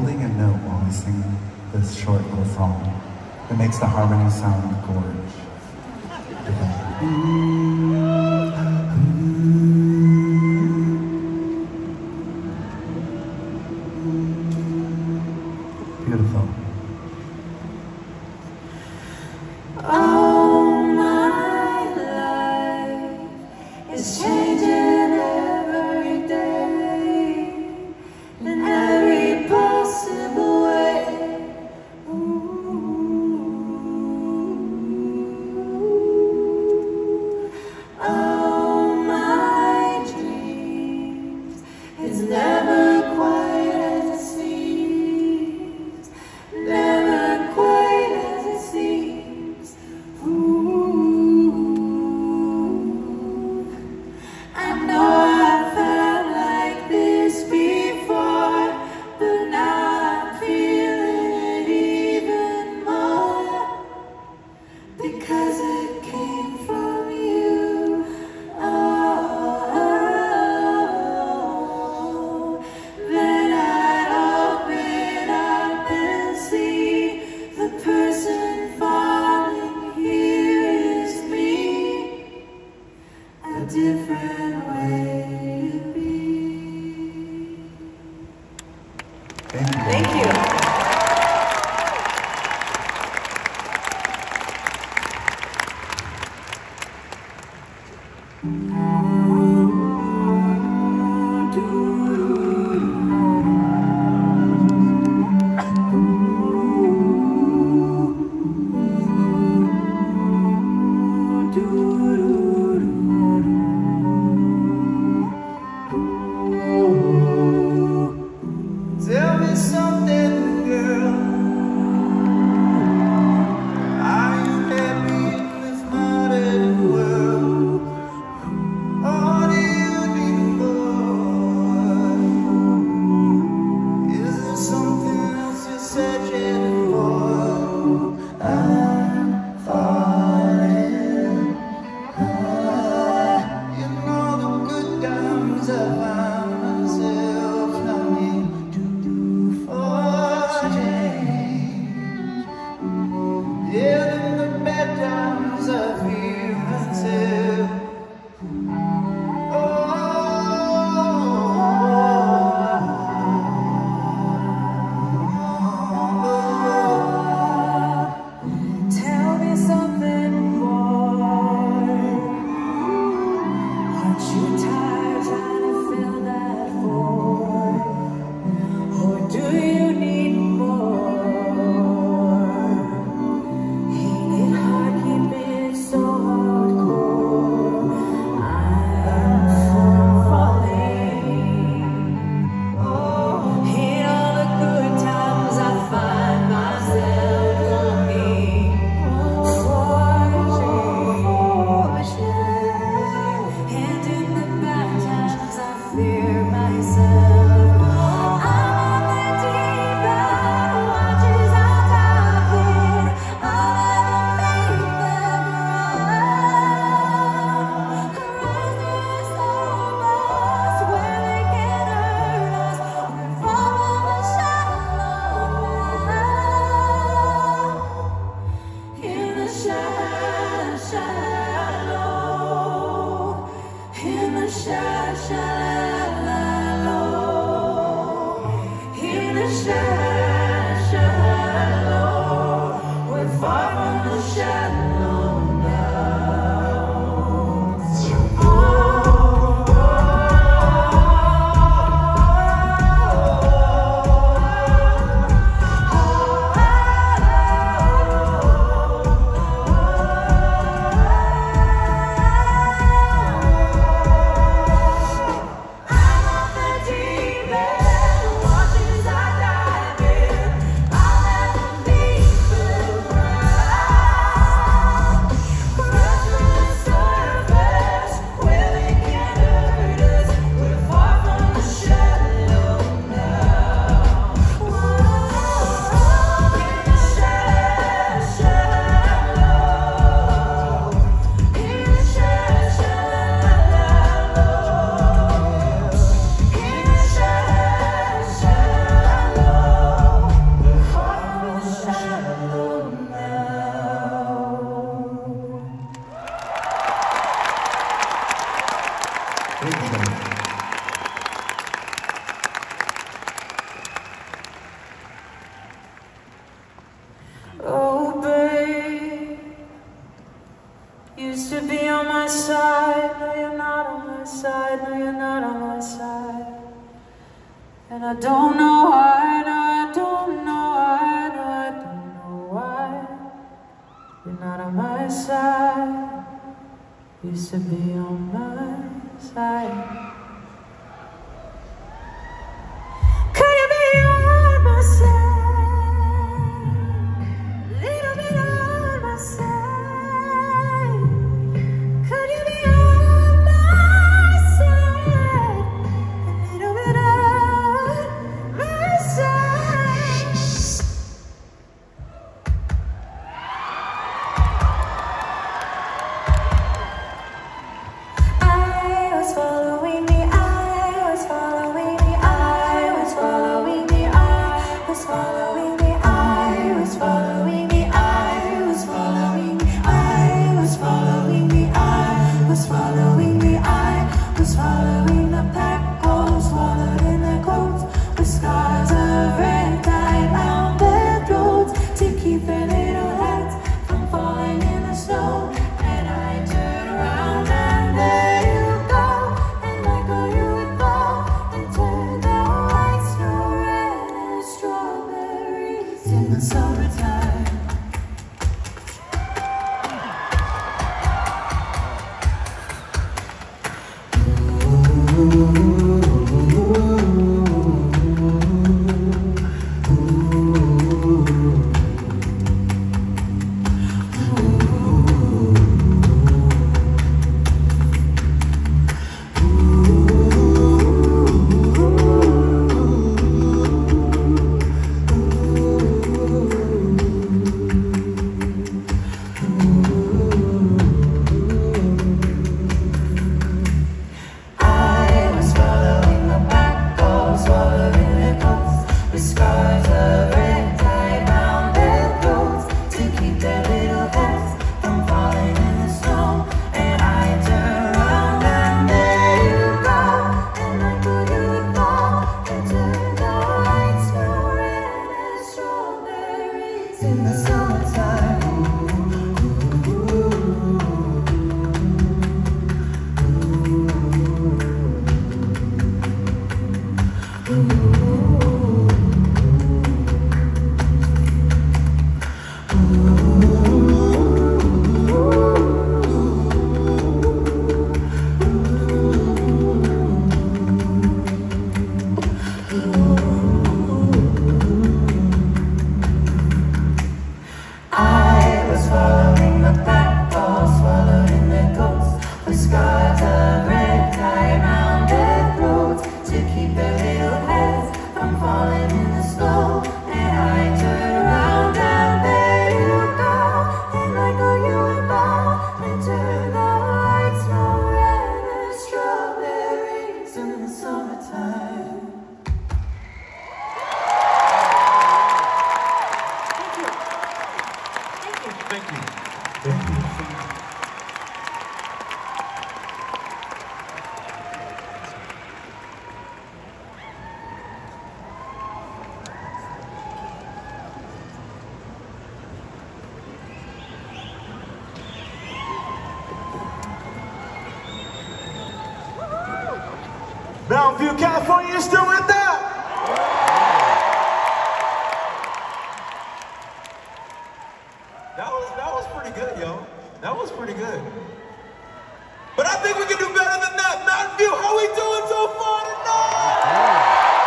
holding a note while we sing this short little song that makes the harmony sound gorge. Beautiful. All my life is changing every day in every possible way. Ooh. All my dreams is never quite as it seems, never quite as it seems. Ooh. I know I felt like this before, but now I'm feeling it even more, because it came from you. Oh, then I'd open up and see the person falling here is me, a different way to be. Thank you. Thank you. Tell me something, girl. Are you happy in this modern world? Or do you need more? Is there something else you're searching for? I'm falling. Ah, you know the good times I found myself longing for change. Yeah, in the bad times I feel myself. Tell me something more. Aren't you tired trying to fill that void? Or do you need more? Ain't it hard keeping it so hardcore? I'm falling. In all the good times I find myself longing for change. And in the bad times I fear myself. I'm on the deep end, watch as I dive in. I'll never make them run. Cause there's so much where they can hurt us. We fall in the shallow, in the shallow, shallow, in the shallow, shallow, in the shallow, shallow. We're far from the shallow now. Oh, I'm on the deep end, watch as I dive in. I'll never meet the ground. I don't know why, no, I don't know why, no, I don't know why. You're not on my side. Used to be on my side. Could you be on my side? Little bit on my side. Could you be on my side? A little bit on my side. I was following me, I was following me, I was following me, I was following me, I was following me, I was following me, I was following me, I was following me, I was following the pack, all swallowed in their coats, with scars of red dye down their throats to keep their little heads from falling in the snow. And I turned around and there you go, and I go you would fall and turn the lights so red as strawberries in the summertime. I was following the pack, all swallowed in their coats, with scars of red tied round their throats to keep their little heads from falling in the snow. And I turned around and there you go, and I thought you would fall and turn the lights so red as strawberries in the summertime. I was following the pack, all swallowed in their coats, with scars of red tied round their throats to keep their little heads from falling in the snow. And I turned around and there you go, and I know you would fall and turn the lights so red as strawberries in the summertime. Thank you. Thank you. Mountain View, California, you still with that? That was, that was pretty good, yo. That was pretty good. But I think we can do better than that. Mountain View, how we doing so far tonight?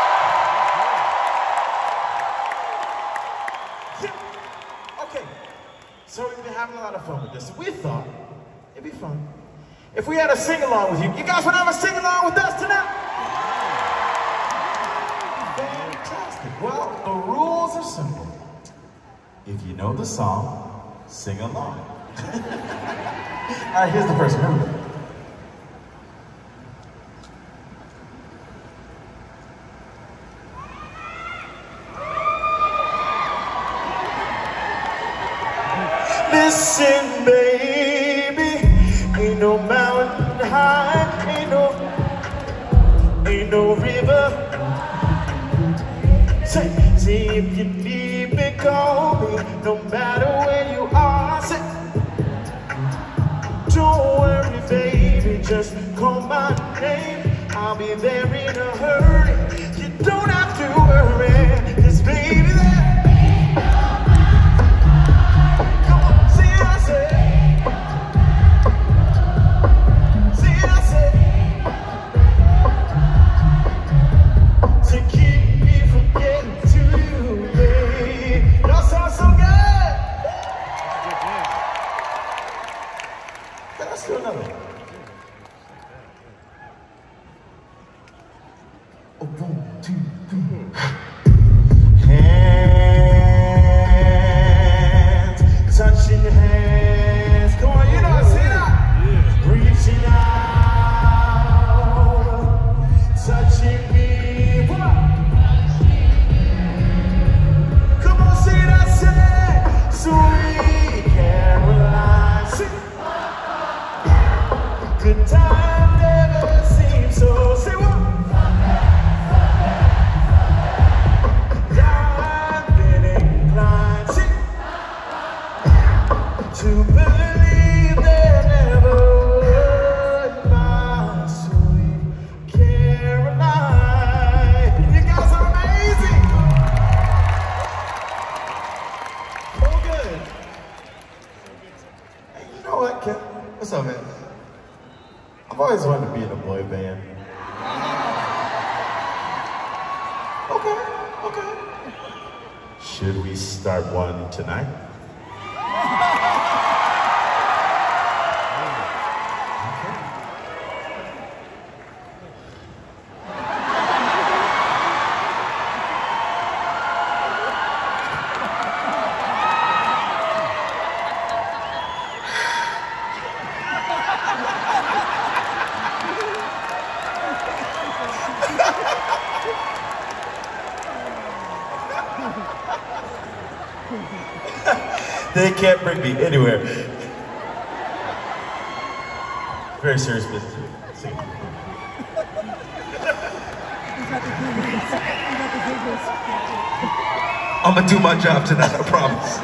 Yeah. Okay, so we've been having a lot of fun with this. We thought it'd be fun if we had a sing-along with you. You guys want to have a sing-along with us tonight? Fantastic. Well, the rules are simple. If you know the song, sing along. All right, here's the first one. Here we go. Listen, baby, ain't no mountain high, ain't no, ain't no river. Say, say if you need me, call me, no matter where you are. Say, don't worry, baby, just call my name. I'll be there in a hurry. You don't have to Let's do another one. Oh, one, two, three. Hands, touching hands. Come on, you know, see that? Reaching out, touching me. Come on. Come on, see that, say, sweet Caroline. Sing. Good time never seems so. Say what? To believe there never would, my sweet Caroline. You guys are amazing. Oh, good. Hey, you know what, Kev? What's up, man? I've always wanted to be in a boy band. Okay, okay. Should we start one tonight? They can't bring me anywhere. Very serious business. See. I'm gonna do my job tonight, I promise.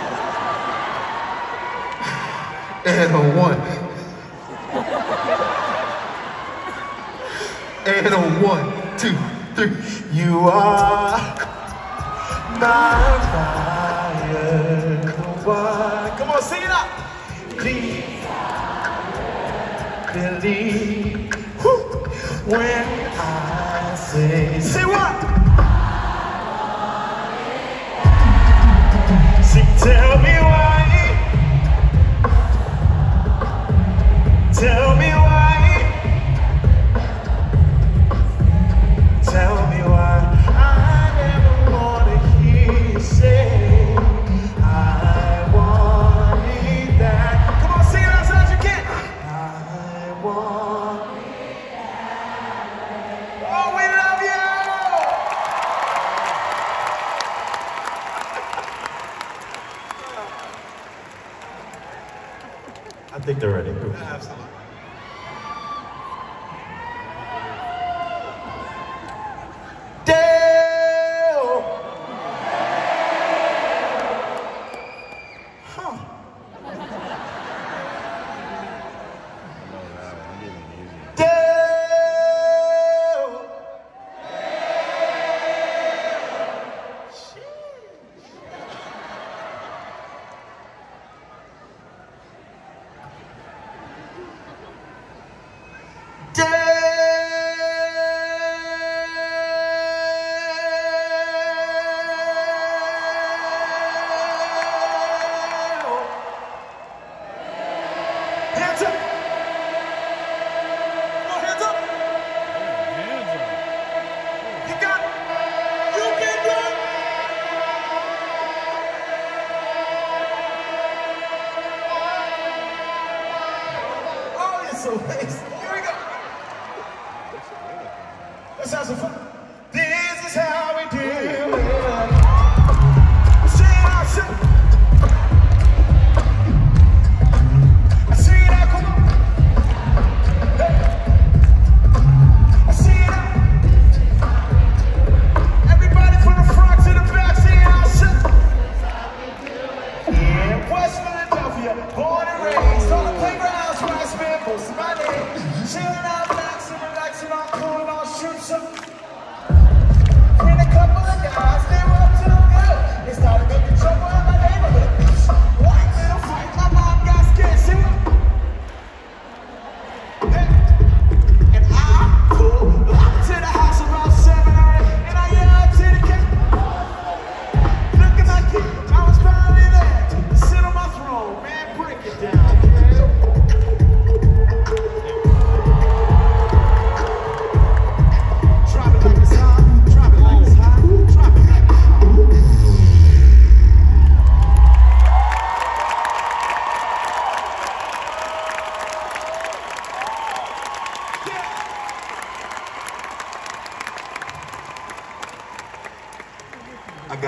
And a one. And a one, two, three. You are my fire. Come on, sing it out. Please believe when I say, say what? See, tell me why. Tell me why. Tell me why. I never want to hear you say. I think they're ready. Absolutely. Dale! Huh. Dale! Hands up! Come on, hands up! You got it! You can do it! Oh, you're so amazing! Here we go! Let's have some fun. This is how we do it. Sing it out, sing it. Sing it out, come on. Hey. Sing it out. Everybody from the front to the back, sing it out, sing it. In West Philadelphia, born and raised on the playgrounds where I spent most of my days. Chilling out, relaxing, relaxing, all cool and all shoot some.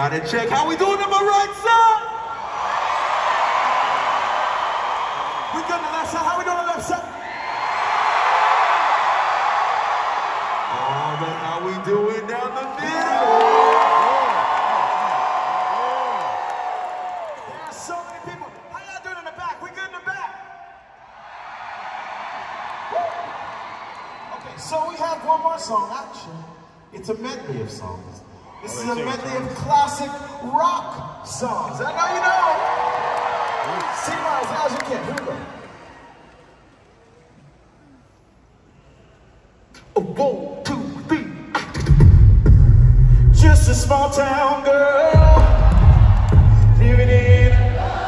Gotta check how we doing on my right side. We good on the left side. How we doing on the left side? All right, how we doing down the middle? There's so many people. How y'all doing in the back? We good in the back? Okay, so we have one more song. Actually, it's a medley of songs. This is a medley of classic rock songs. I know you know. Sing along as loud as you can. Here we go. One, two, three. Just a small town girl living in a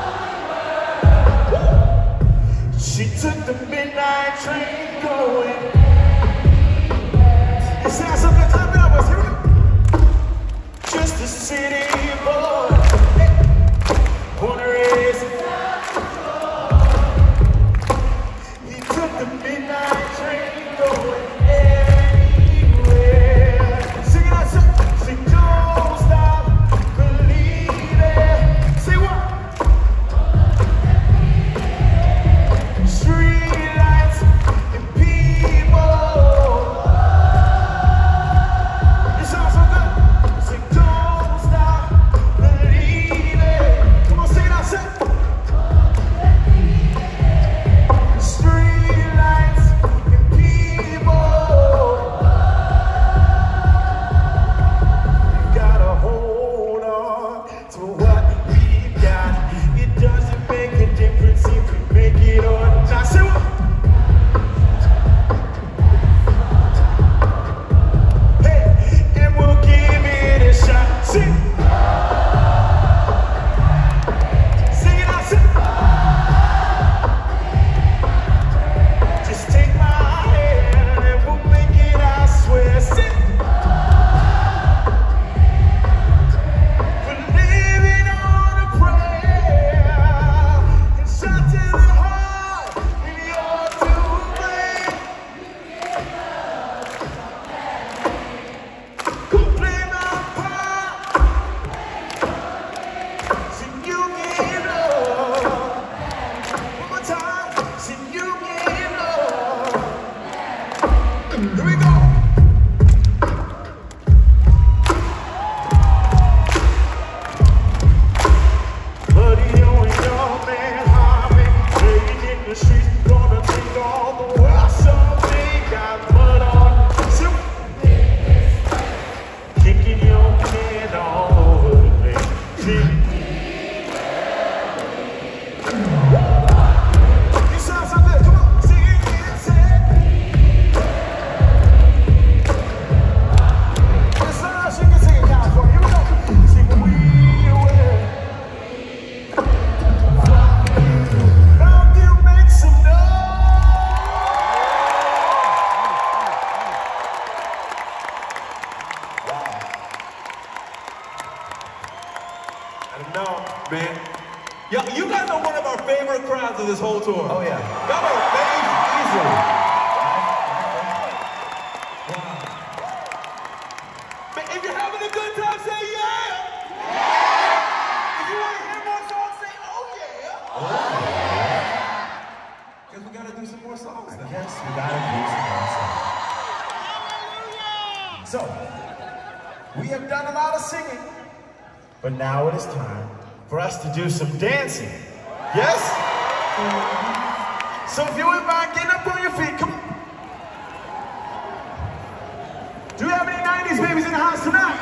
lonely world. She took the midnight train going. It sounds something clap it up with. Here we go. Just a city boy, wanna raise a he took the midnight train going anywhere. Sing it out, sing, sing, don't stop believing. Say what? Street lights and people. It sounds so good. Sing, don't stop believing. Come on, sing it out, sing. Street lights and people. You gotta hold on to what we've got. It doesn't make a difference if we make it or not. Say what? Hey, and we'll give it a shot. Sing. Sing it out, sing. Just take my hand and we'll make it, I swear. Sing. We're living on a prayer and shot to the heart when you're too late. Go play my part. Sing you give love. One more time. Sing you give love. Here we go. Buddy, you ain't your man, Harvey. Playing in the streets, gonna take all the world someday. Got mud on the suit. Kicking your can all over the place. See? You sound so good. Come on, sing it again, say it. As long as you can sing it, California. Here we go. Sing we will. Now you make some I don't know, man. Yo, you guys are one of our favorite crowds of this whole tour. Oh yeah. Y'all are amazing, easily. Man, if you're having a good time, say yeah. If you want to hear more songs, say oh yeah. Because we gotta do some more songs now. Yes, we gotta do some more songs. So, we have done a lot of singing, but now it is time for us to do some dancing. Yes? So if you wouldn't mind getting up on your feet, come on. Do we have any nineties babies in the house tonight?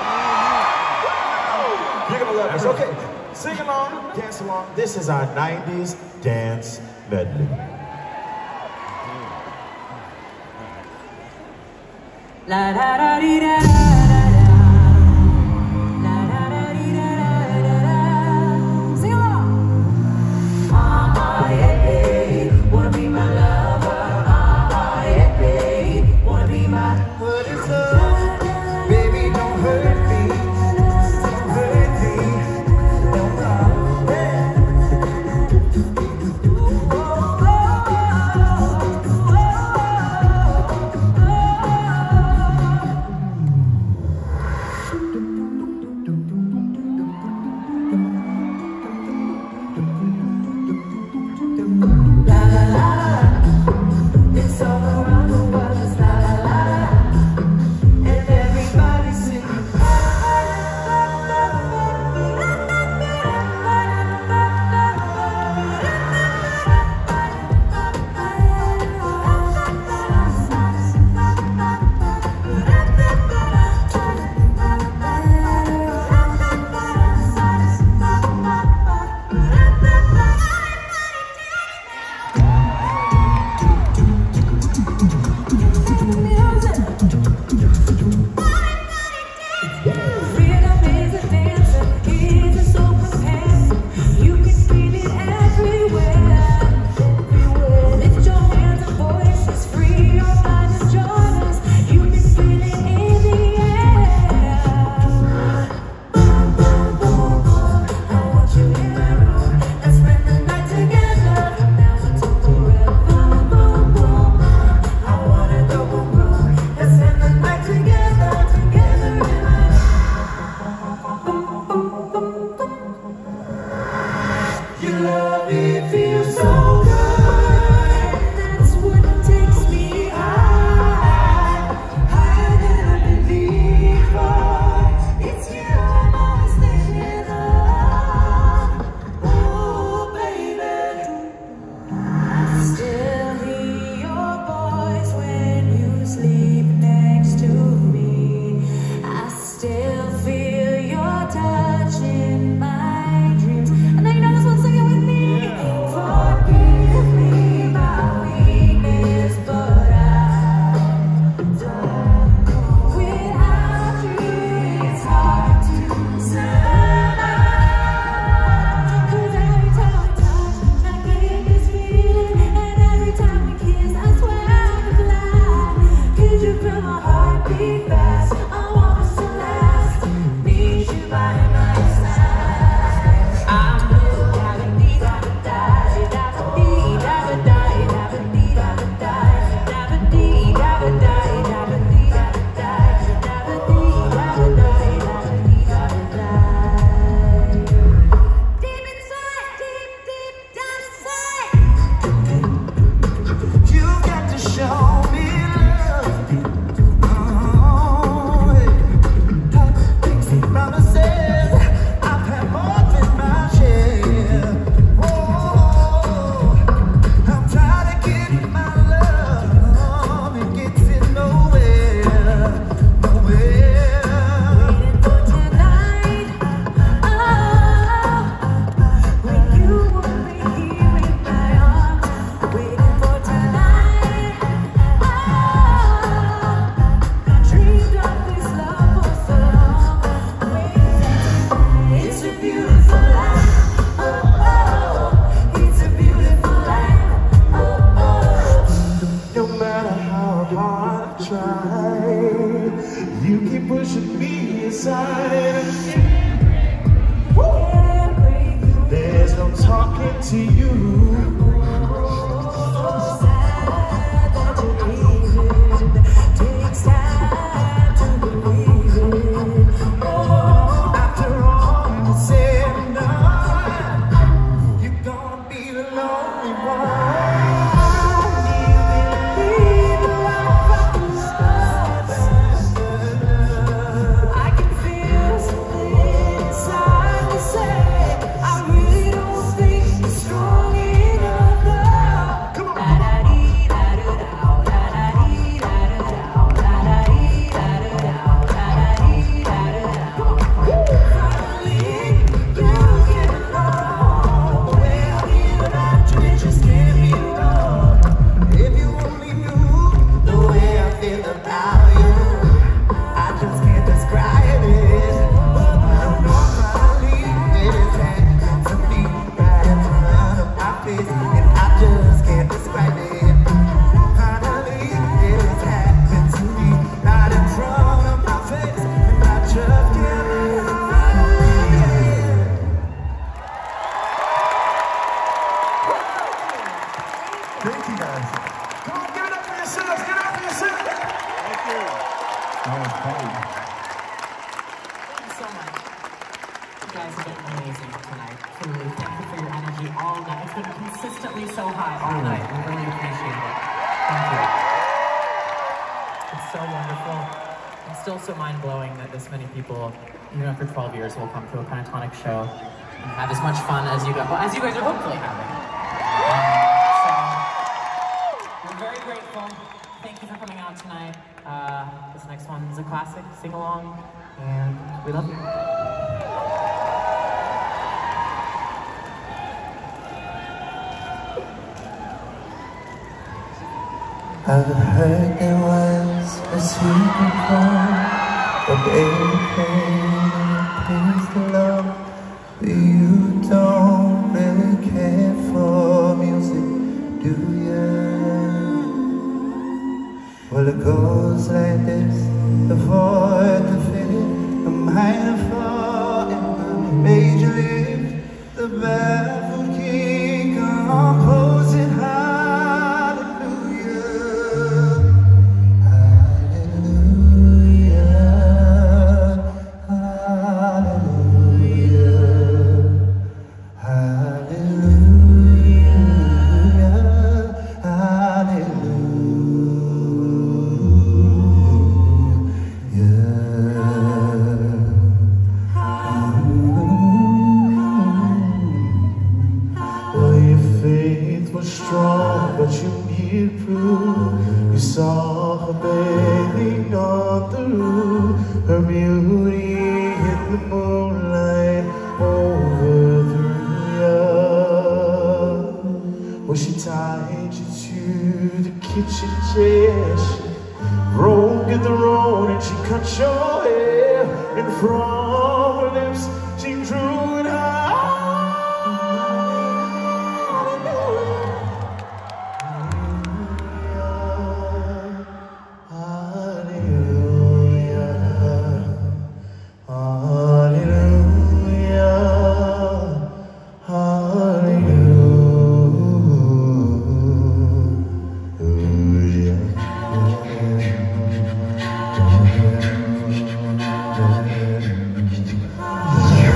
You're gonna love this. Okay, sing along, dance along. This is our nineties dance medley. La da da dee da da da da da da dee da da da da. Sing along. Ah ah yeah, yeah, wanna be my lover. Ah ah yeah, yeah, wanna be my. What is love? Baby, don't hurt me. Don't hurt me. Don't waiting for tonight. I dreamed of this love for so long. It's a beautiful life. Oh, oh, it's a beautiful life. Oh, oh. No matter how hard I try, you keep pushing me aside. Woo! There's no talking to you. Takes time to believe it. Oh, After all you said and done, you're gonna be the lonely one. I can feel something inside me say, I really don't think it's strong enough now. Come on. La-da-dee-da-da-dow, la-da-dee-da-da-dow, la-da-dee-da-da-dow, la-da-dee-da-da-dow. Finally, you get along. Well, even after it just can't be wrong. If you only knew the way I feel about you, I just can't describe it. But normally it is happening to me right in front of my face, and I just can't describe it. Finally, it is happening to me right in front of my face, and I just can't describe it. Thank you guys. Come on, give it up for yourselves. Give it up for yourselves. Thank you. That was great. Thank you so much. You guys have been amazing tonight. Truly, thank you for your energy all night. It's been consistently so high all night. We really appreciate it. Thank you. It's so wonderful. And still so mind-blowing that this many people, even after twelve years, will come to a Pentatonic show and have as much fun as you guys, well, as you guys are hopefully having. Um, so, we're very grateful. Thank you for coming out tonight. Uh, this next one is a classic sing-along, and we love you. I've heard there was a secret chord, but baby, praise the Lord. But you don't really care for music, do ya? Well, it goes like this: the fourth, the fifth, the minor fall, and the major lift, the baffled king composing hallelujah, hallelujah, hallelujah, hallelujah, hallelujah. Well, your faith was strong, but you needed proof. You saw her bathing on the roof, her beauty in the moonlight overthrew ya. Well, she tied you to the kitchen chair, she broke in the road and she cut your hair, and from her lips she drew it out. Yeah.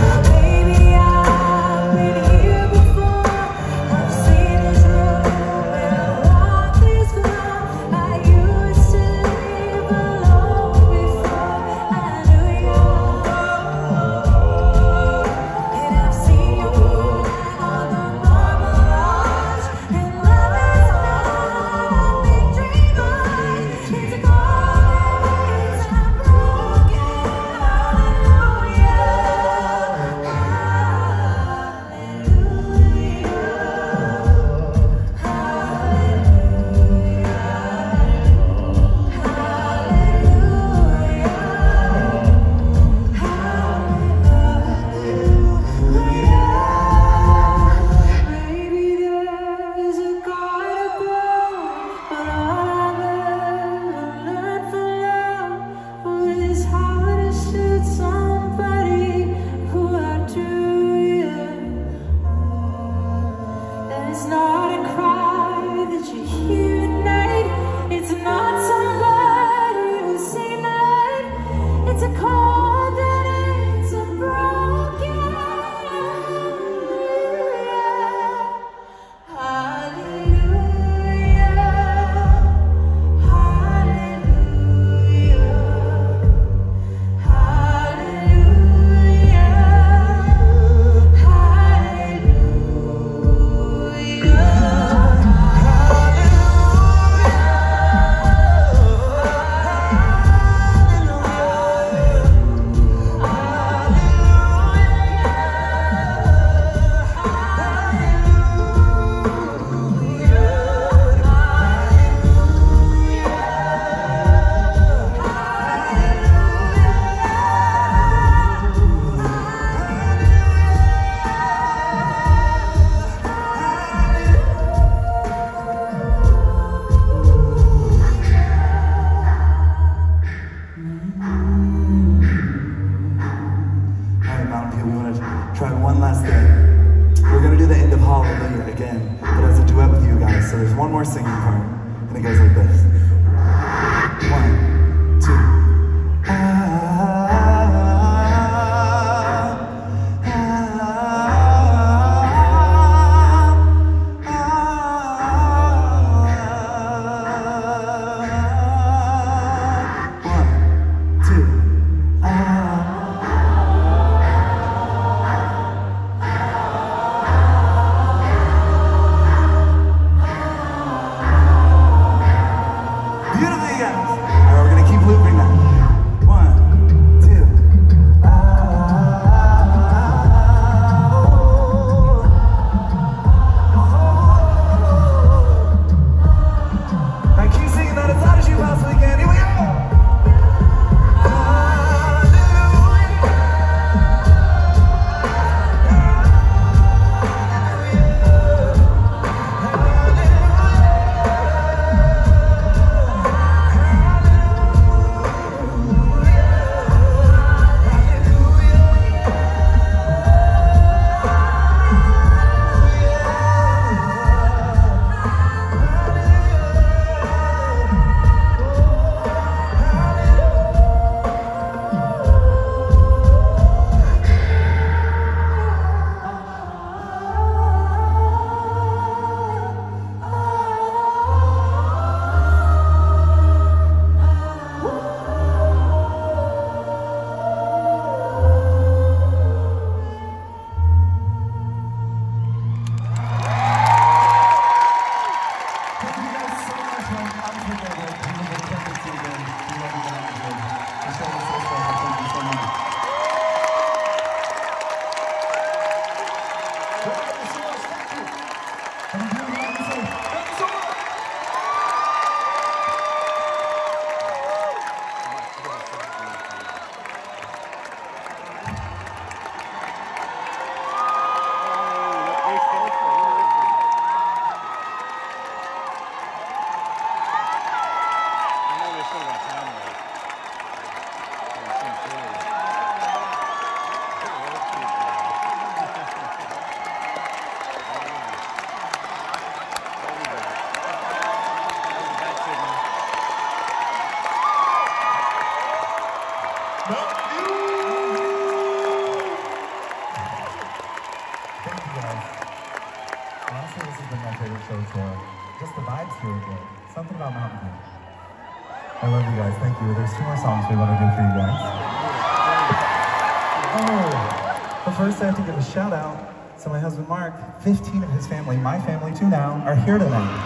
not a cry that you hear at night. It's not somebody who's seen the light. It's a call that it's a broken hallelujah. Hallelujah. Hallelujah. Hallelujah. Try one last thing. We're gonna do the end of Hallelujah again, but as a duet with you guys. So there's one more singing part, and it goes like this. One, two. Ah, ah, ah, one, two. Ah. Just the vibes here are good. Something about Mountain View. I love you guys. Thank you. There's two more songs we want to do for you guys. Oh, but first I have to give a shout out to my husband Mark. fifteen of his family, my family too now, are here tonight.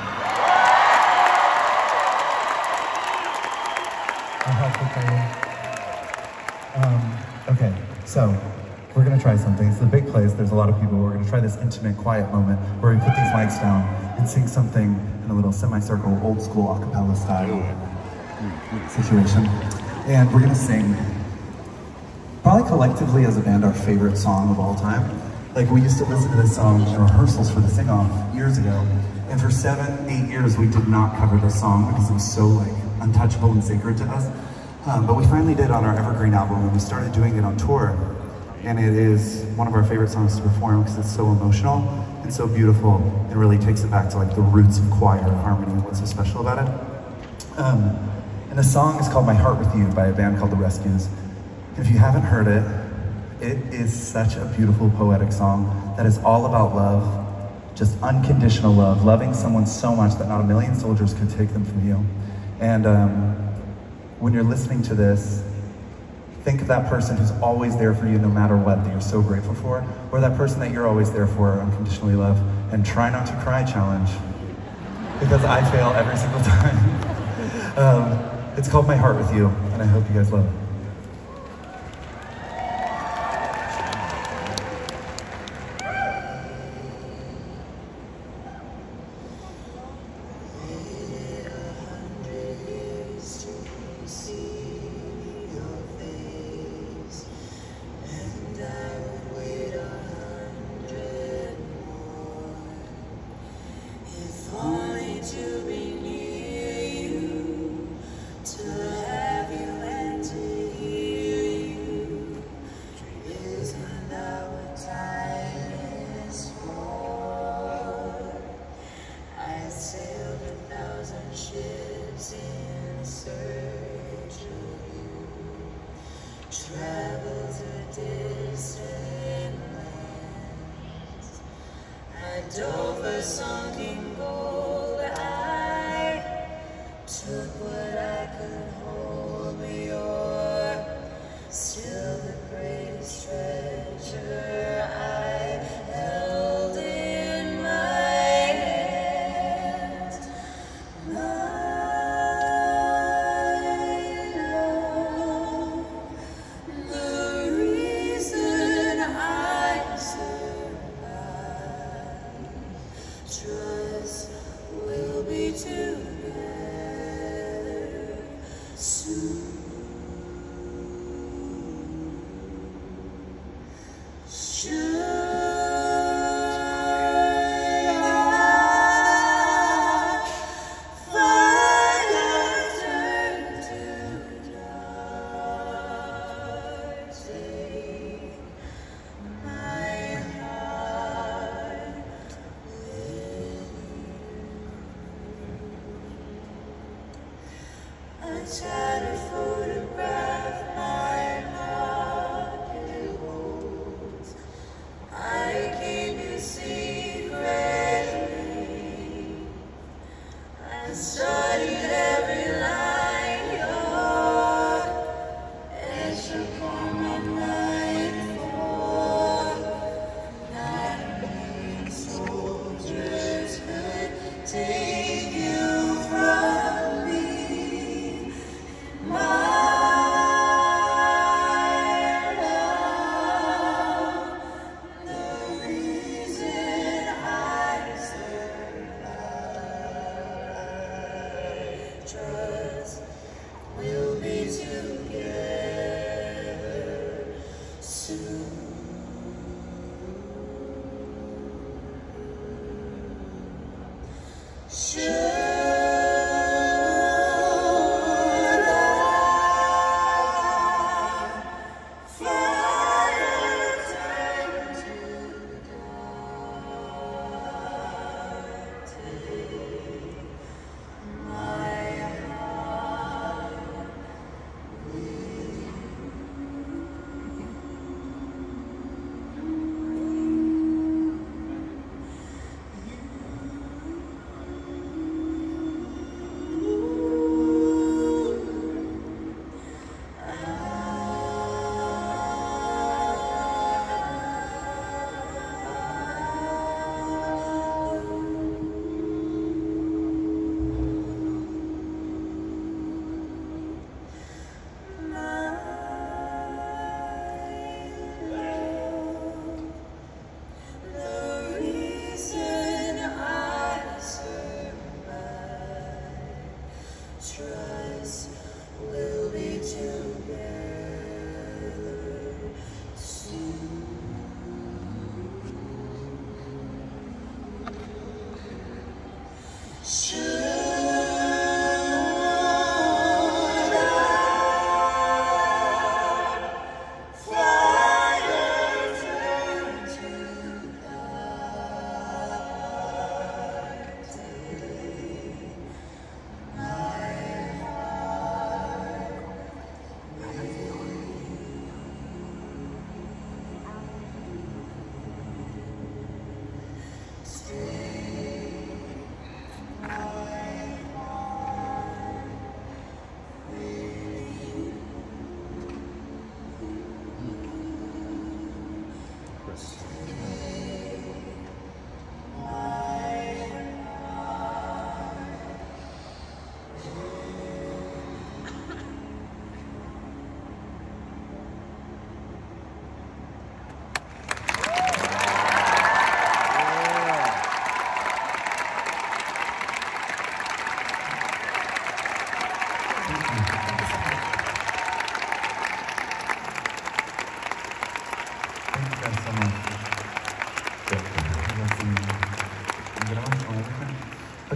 I'll help with that. Um, okay, so we're gonna try something. It's a big place. There's a lot of people. We're gonna try this intimate, quiet moment where we put these mics down and sing something in a little semicircle, old school a cappella style situation. And we're gonna sing, probably collectively as a band, our favorite song of all time. Like, we used to listen to this song in rehearsals for the sing-off years ago, and for seven, eight years we did not cover this song because it was so like untouchable and sacred to us. Um, but we finally did on our Evergreen album, and we started doing it on tour. and it is one of our favorite songs to perform because it's so emotional and so beautiful. It really takes it back to like the roots of choir and harmony and what's so special about it. Um, and the song is called My Heart With You by a band called The Rescues. If you haven't heard it, it is such a beautiful, poetic song that is all about love, just unconditional love, loving someone so much that not a million soldiers could take them from you. And um, when you're listening to this, think of that person who's always there for you no matter what, that you're so grateful for, or that person that you're always there for, unconditionally love, and try not to cry challenge, because I fail every single time. um, it's called My Heart With You, and I hope you guys love it.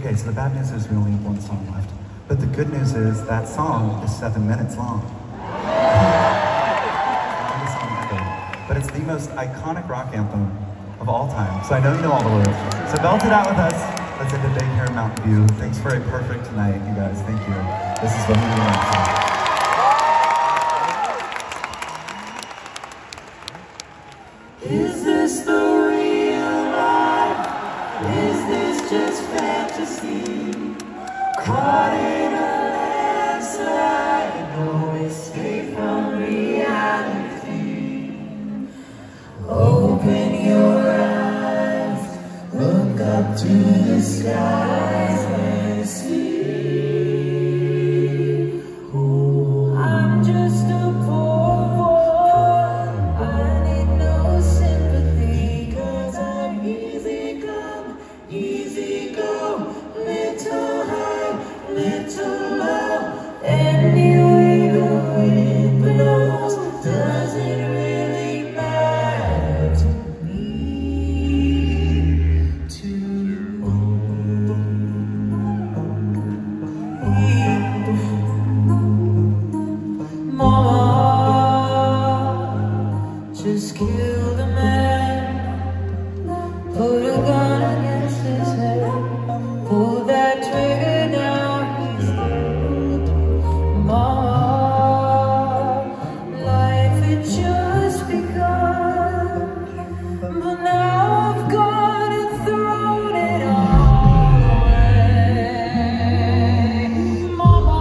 Okay, so the bad news is we only have one song left. But the good news is that song is seven minutes long. Longest song ever. But it's the most iconic rock anthem of all time. So I know you know all the words. So belt it out with us. Let's end the day here in Mountain View. Thanks for a perfect night, you guys. Thank you. This is Bohemian Rhapsody. Is this the real life? Is this just fantasy? Caught in a landslide, no escape from reality. Open your eyes, look up to the skies and see. Ooh, I'm just a poor boy. I need no sympathy, 'cause I'm easy come, easy go, little high, little low. Anyway the wind blows, doesn't really matter to me. To Mama, just kill the man, put a gun against his head, pull that trigger, now he's dead. Mama, life had just begun, but now I've gone and thrown it all away. Mama,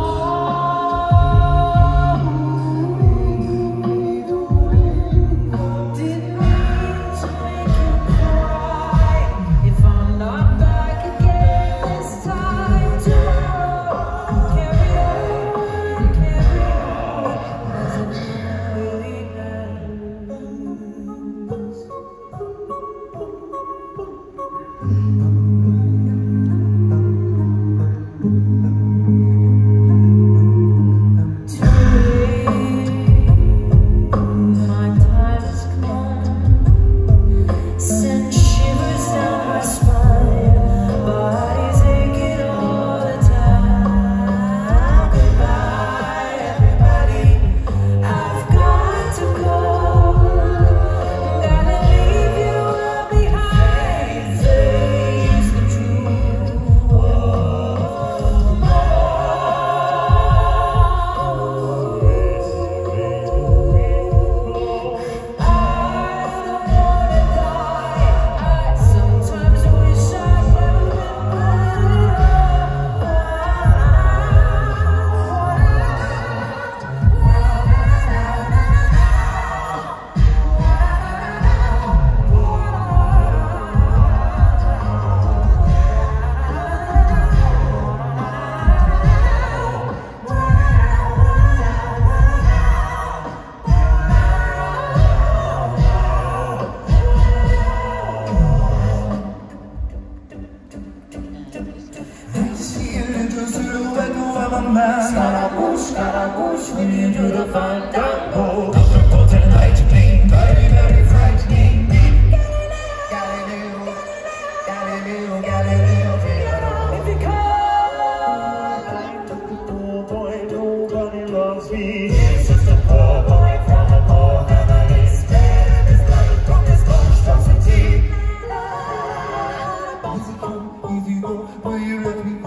didn't mean to make you cry. If I'm not back again this time tomorrow, carry on, carry on, as if it really matters. My time has come, send shivers down my spine, body's aching all the time. Goodbye, everybody, I've got to go. Gotta leave you all behind, face the truth. Oh, Mama. I don't wanna die. I sometimes wish I'd never been see a little silhouette of a man. Scaramouche, Scaramouche, when you do the fandango. Up the golden lightning, very, very frightening. Galileo, Galileo, Galileo, Galileo. If you come, I'm the poor boy, nobody loves me. He's just a poor boy from a poor family. Spared his blood from this monstrosity. Easy come, easy go, will you let me